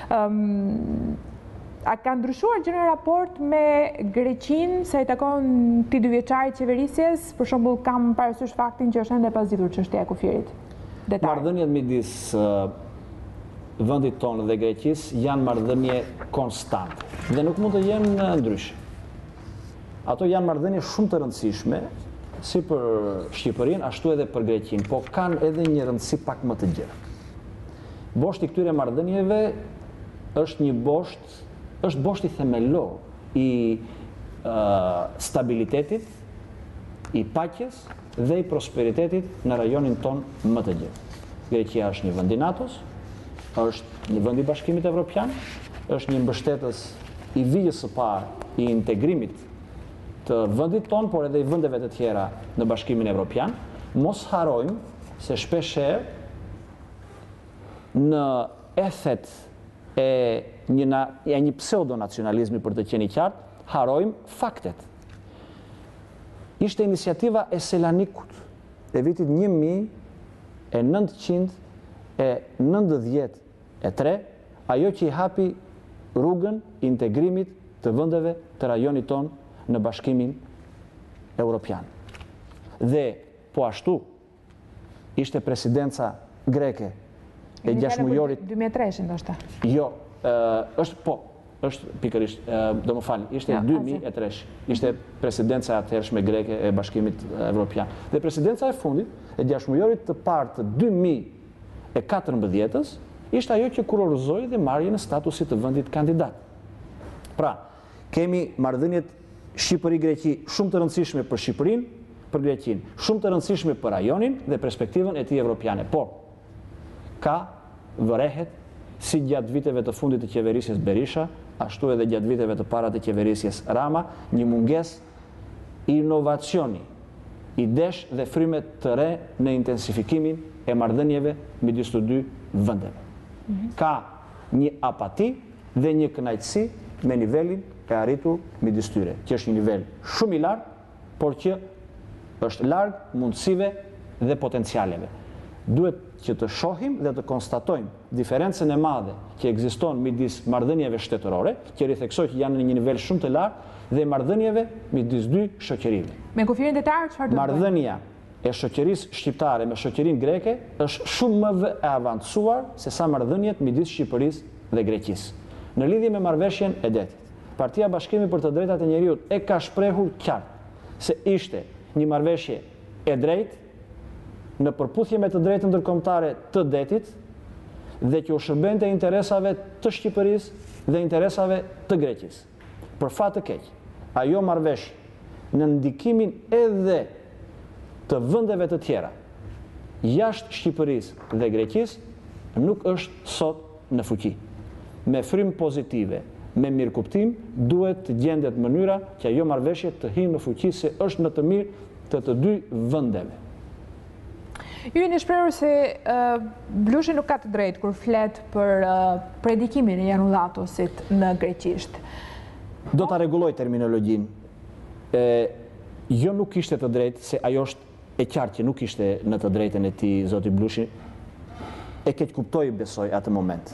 A ka ndryshuar gjë në raport me Greqinë sa i takon këtij 2 vjeçarit qeverisjes? Për shembull, kam parasysh faktin që është ende e pazitur çështja e kufirit. Marrëdhëniet midis vendit tonë dhe Greqisë janë marrëdhënie konstante dhe nuk mund të jenë ndryshe. Ato janë marrëdhënie shumë të rëndësishme, si për Shqipërinë, ashtu edhe për Greqinë, po kanë edhe një rëndësi pak më të gjerë. Boshti këtyre marrëdhënieve është boshti themelor i stabilitetit, i paqes dhe i prosperitetit në rajonin ton më të gjerë. Greqia është një vend i NATO-s, është një vend i Bashkimit Evropian, është një mbështetës i vijës së parë i integrimit të vendit ton, por edhe i vendeve të tjera në Bashkimin Evropian. Mos harojmë se shpeshherë në ethet e një pseudonacionalizmi, për të qenë i qartë, harojmë faktet. Ishte iniciativa e Selanikut e vitit 1993, ajo që i hapi rrugën integrimit të vendeve të rajonit tonë në Bashkimin Evropian. Dhe po ashtu ishte presidenca greke e 6 mujorit 2003 ndoshta. Jo, është pikërisht, do më falni, ishte 2003, ishte presidenca atëhershme greke e Bashkimit Evropian. Dhe presidenca e fundit, e 6 mujorit të parë të 2014-ës, ishte ajo që kurorëzoi dhe marrjen e statusit të vendit kandidat. Pra, kemi marrëdhëniet Shqipëri-Greqi shumë të rëndësishme për Shqipërinë, për Greqinë, shumë të rëndësishme për rajonin dhe perspektivën e tij evropiane. Por, ka vërehet si gjatë viteve të fundit të qeverisjes Berisha, ashtu edhe gjatë viteve të para të qeverisjes Rama, një mungesë inovacioni, idesh dhe fryme të re në intensifikimin e marrëdhënieve midis të dy vendeve. Ka një apati dhe një kënaqësi me nivelin e arritur midis tyre, që është një nivel shumë i lartë, por që është larg mundësive dhe potencialeve. Duhet që të shohim dhe të konstatojmë diferencën e madhe që ekziston midis marrëdhënieve shtetërore, që ritheksoj që janë në një nivel shumë të lartë, dhe marrëdhënieve midis dy shoqërive. Me kufirin detar, çfarë do të bëjmë? Marrëdhënia e shoqërisë shqiptare me shoqërinë greke është shumë më e avancuar se sa marrëdhëniet midis Shqipërisë dhe Greqisë. Në lidhje me marrëveshjen e detit, Partia Bashkimi për të Drejtat e Njerëzit e ka shprehur qartë se ishte një marrëveshje e drejtë në përputhje me të drejtën ndërkombëtare të detit dhe që u shërbente interesave të Shqipërisë dhe interesave të Greqisë. Për fat të keq, ajo marrëveshje në ndikimin edhe të vendeve të tjera jashtë Shqipërisë dhe Greqisë nuk është sot në fuqi. Me frymë pozitive, me mirëkuptim, duhet të gjendet mënyra që ajo marrëveshje të hyjë në fuqi se është në të mirë të dy vendeve. Ju jeni shprehur se Blushi nuk ka të drejtë kur flet për predikimin e Janulatosit në greqisht. Do ta rregulloj terminologjinë. Jo nuk ishte të drejtë, se ajo është e qartë që nuk ishte në të drejtën e tij zoti Blushi. E keq kuptoi, besoj, atë moment.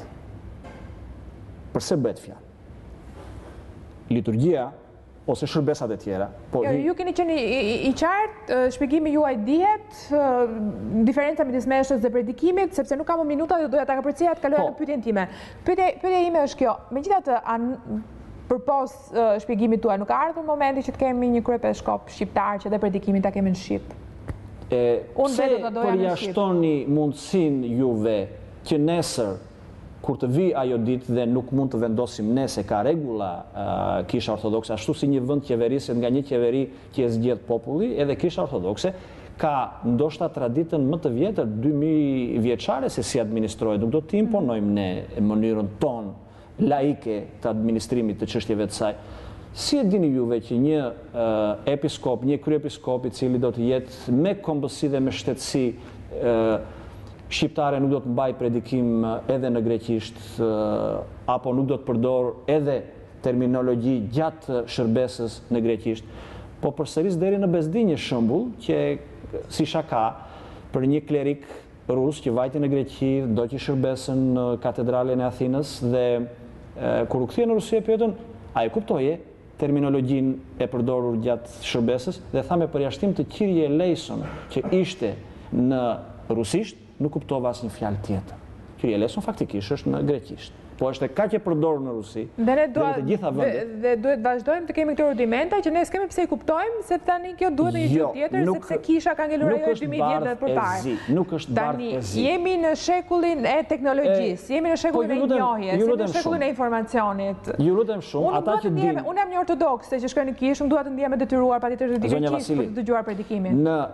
Përse bëhet fjalë? Liturgjia ose shërbesat e tjera. Ju keni qenë i qartë, shpjegimi juaj dihet, diferenca midis meshës dhe predikimit, sepse nuk kam minuta dhe doja ta përcjell të kaloj në pyetjen time. Pyetja ime është kjo, megjithatë përpos shpjegimit tuaj, nuk ka ardhur momenti që të kemi një kryepiskop shqiptar që dhe predikimin ta kemi në Shqip? Pse përjashtoni mundësinë juve që nesër, kur të vi ajo ditë dhe nuk mund të vendosim ne se ka rregulla Kisha Ortodokse, ashtu si një vend qeveriset nga një qeveri që e zgjedh populli, edhe Kisha Ortodokse ka ndoshta traditën më të vjetër, 2000 vjeçare se si administrohet. Nuk do të imponojmë ne mënyrën tonë laike të administrimit të çështjeve të saj. Si e dini juve që një episkop, një kryepiskop i cili do të jetë me kombësi dhe me shtetësi shqiptare nuk do të mbaj predikim edhe në greqisht, apo nuk do të përdor edhe terminologji gjatë shërbesës në greqisht, po përsëris deri në Bezdi një shembull që si shaka për një klerik rus që vajti në Greqi, do që shërbesën në katedralen e Athinës dhe kur u kthye në Rusi e pyetën, a e kuptoje terminologjinë e përdorur gjatë shërbesës dhe tha me përjashtim të Kyrie eleison që ishte në rusisht, nuk kuptova asnjë fjalë tjetër. Kyrie eleison faktikisht është në greqisht, po është kaq e përdorur në Rusi dhe në të gjitha vendet. Dhe duhet vazhdojmë të kemi këto rudimenta që ne s'kemi pse i kuptojmë, se tani kjo duhet një gjë tjetër, sepse Kisha ka ngelur ajo 2000 vjet më përpara. Nuk është bardhë e zi. Jemi në shekullin e teknologjisë, jemi në shekullin e njohjes, jemi në shekullin e informacionit. Ju lutem shumë, ata që dinë. Unë jam një ortodokse që shkoj në Kishë, unë dua të ndihem e detyruar patjetër të di greqisht për të dëgjuar predikimin. Në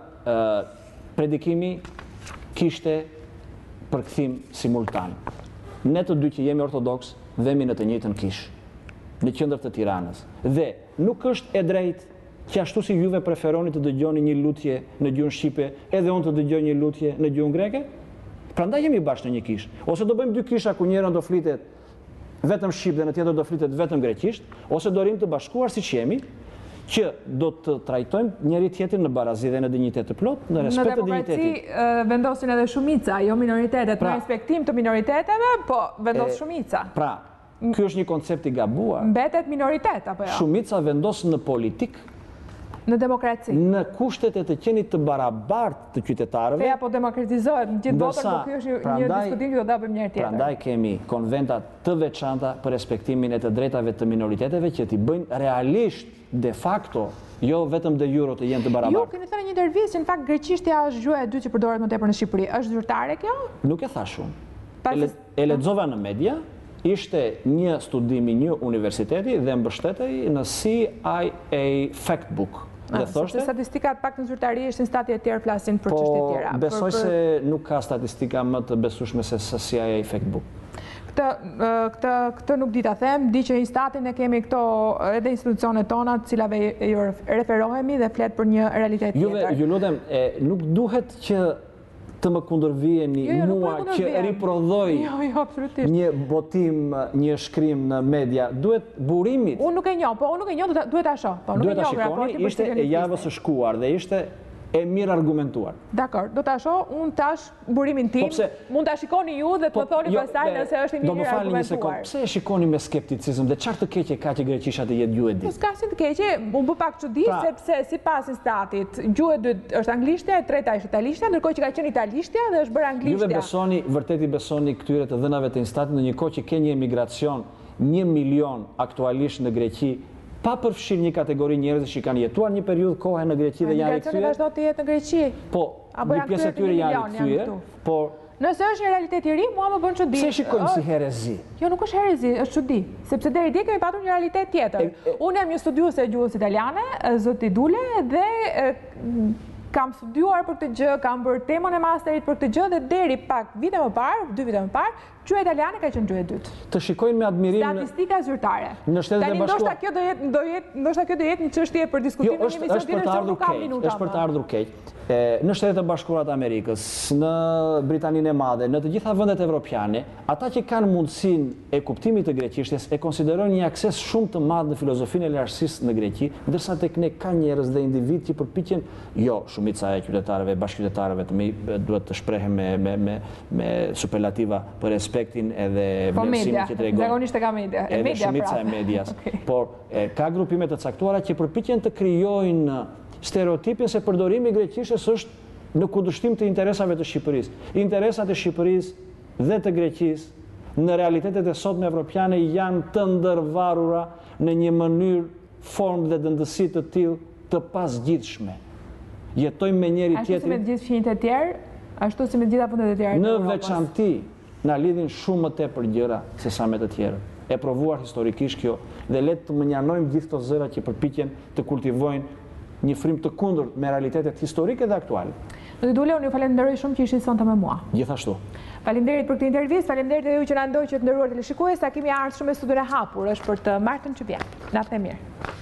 predikimi kishte përkthim simultan. Ne të dy që jemi ortodoks, vemi në të njëjtën kishë, në qendër të Tiranës. Dhe nuk është e drejtë që ashtu si juve preferoni të dëgjoni një lutje në gjuhën shqipe, edhe unë të dëgjoj një lutje në gjuhën greke, prandaj jemi bashkë në një kishë. Ose do bëjmë dy kisha ku njëra do flitet vetëm shqip dhe në tjetër do flitet vetëm greqisht, ose do rim të bashkuar siç jemi, që do të trajtojmë njëri tjetrin në barazi dhe në dinjitet të plot, në respekt të dinjitetit. Në demokraci vendosin edhe shumica, jo minoritetet, në respektim të minoriteteve, po vendos shumica. Pra, Ky është një koncept i gabuar. Mbetet minoritet, apo jo? Shumica vendos në politik, Në demokraci. në kushtet e të qenit të barabartë të qytetarëve. Feja po demokratizohet në gjithë botën, por ky është një diskutim që do ta bëjmë një herë tjetër. Prandaj kemi konventa të veçanta për respektimin e të drejtave të minoriteteve që t'i bëjnë realisht, de facto, jo vetëm de jure të jenë të Ju barabartë. keni thënë në një intervistë që në fakt greqishtja është gjuha e dytë që përdoret më tepër në Shqipëri. Është zyrtare kjo? Nuk e thash unë. E lexova në media, ishte një studim i një universiteti dhe mbështetej në CIA Factbook. Dhe thoshte, statistikat pak në zyrtari ishte në stati e tjerë flasin për çështje tjera. Besoj se nuk ka statistika më të besueshme se CIA Factbook. Këtë nuk di ta them, di që Instatin e kemi këto edhe institucionet tona të cilave ju referohemi dhe flet për një realitet tjetër. Ju lutem, nuk duhet që të më kundërvijeni mua që riprodhoj një botim, një shkrim në media. Duhet burimit. Unë nuk e njoh, po unë nuk e njoh, duhet ta shoh. Duhet ta shikoni, ishte e javës së shkuar dhe ishte e mirë argumentuar. Dakor, do ta shoh, unë tash burimin tim, mund ta shikoni ju dhe të më thoni pastaj nëse është i mirë argumentuar. Pse e shikoni me skepticizëm dhe çfarë të keqe ka që greqisha të jetë gjuhë e dytë? S'ka si të keqe, unë bë pak çudi sepse sipas Instatit, gjuhë e dytë është anglishtja, e treta është italishtja, ndërkohë që ka qenë italishtja dhe është bërë anglishtja. Juve vërtet i besoni këtyre të dhënave të Instatit në një kohë që ke një emigracion 1 milion aktualisht në Greqi, pa përfshirë një kategori njerëzish që kanë jetuar një periudhë kohe në Greqi dhe janë rikthyer. Vazhdo të jetë në Greqi. Po, një pjesë e tyre janë rikthyer, por nëse është një realitet i ri, mua më bën çudi. Pse shikojmë si herezi? Jo, nuk është herezi, është çudi, sepse deri dje kemi patur një realitet tjetër. Unë jam një studiuese e gjuhës italiane, zoti Dule, dhe kam studiuar për këtë gjë, kam bërë temën e masterit për këtë gjë dhe deri pak vite më parë, 2 vite më parë, gjuha italiane ka qenë gjuha e dytë. Të shikojnë me admirim statistika zyrtare. Në Shtetet e Bashkuara. Ndoshta kjo do jetë një çështje për diskutim në një emision tjetër që nuk ka minuta. Është për të ardhur keq. Në Shtetet e Bashkuara të Amerikës, në Britaninë e Madhe, në të gjitha vendet evropiane, ata që kanë mundësinë e kuptimit të greqishtjes e konsiderojnë një akses shumë të madh në filozofinë e lartësisë në Greqi, ndërsa tek ne ka njerëz dhe individ që përpiqen, jo, shumica e qytetarëve, bashkëqytetarëve duhet të shprehen me superlativa për respektin edhe vlerësimin që tregojnë. Zakonisht e ka media. Edhe shumica e medias. Por ka grupime të caktuara që përpiqen të krijojnë stereotipin se përdorimi i greqishtës është në kundërshtim të interesave të Shqipërisë. Interesat e Shqipërisë dhe të Greqisë në realitetet e sotme evropiane janë të ndërvarura në një mënyrë, formë dhe dëndësi të tillë të pasgjithshme. Jetojmë me njëri tjetrin. Ashtu si me të gjithë fqinjtë e tjerë, ashtu si me të gjitha vendet e tjera. Në veçanti na lidhin shumë më tepër gjëra se sa me të tjerë. E provuar historikisht kjo dhe le të mënjanojmë gjithë këto zëra që përpiqen të kultivojnë një frymë të kundërt me realitetet historike dhe aktuale. Zoti Dule, unë ju falenderoj shumë që ishit sonte me mua. Gjithashtu. Faleminderit për këtë intervistë, faleminderit edhe ju që na ndoqët nderuar teleshikues, takimi i ardhshëm me studion e hapur është për të martën që vjen. Natën e mirë.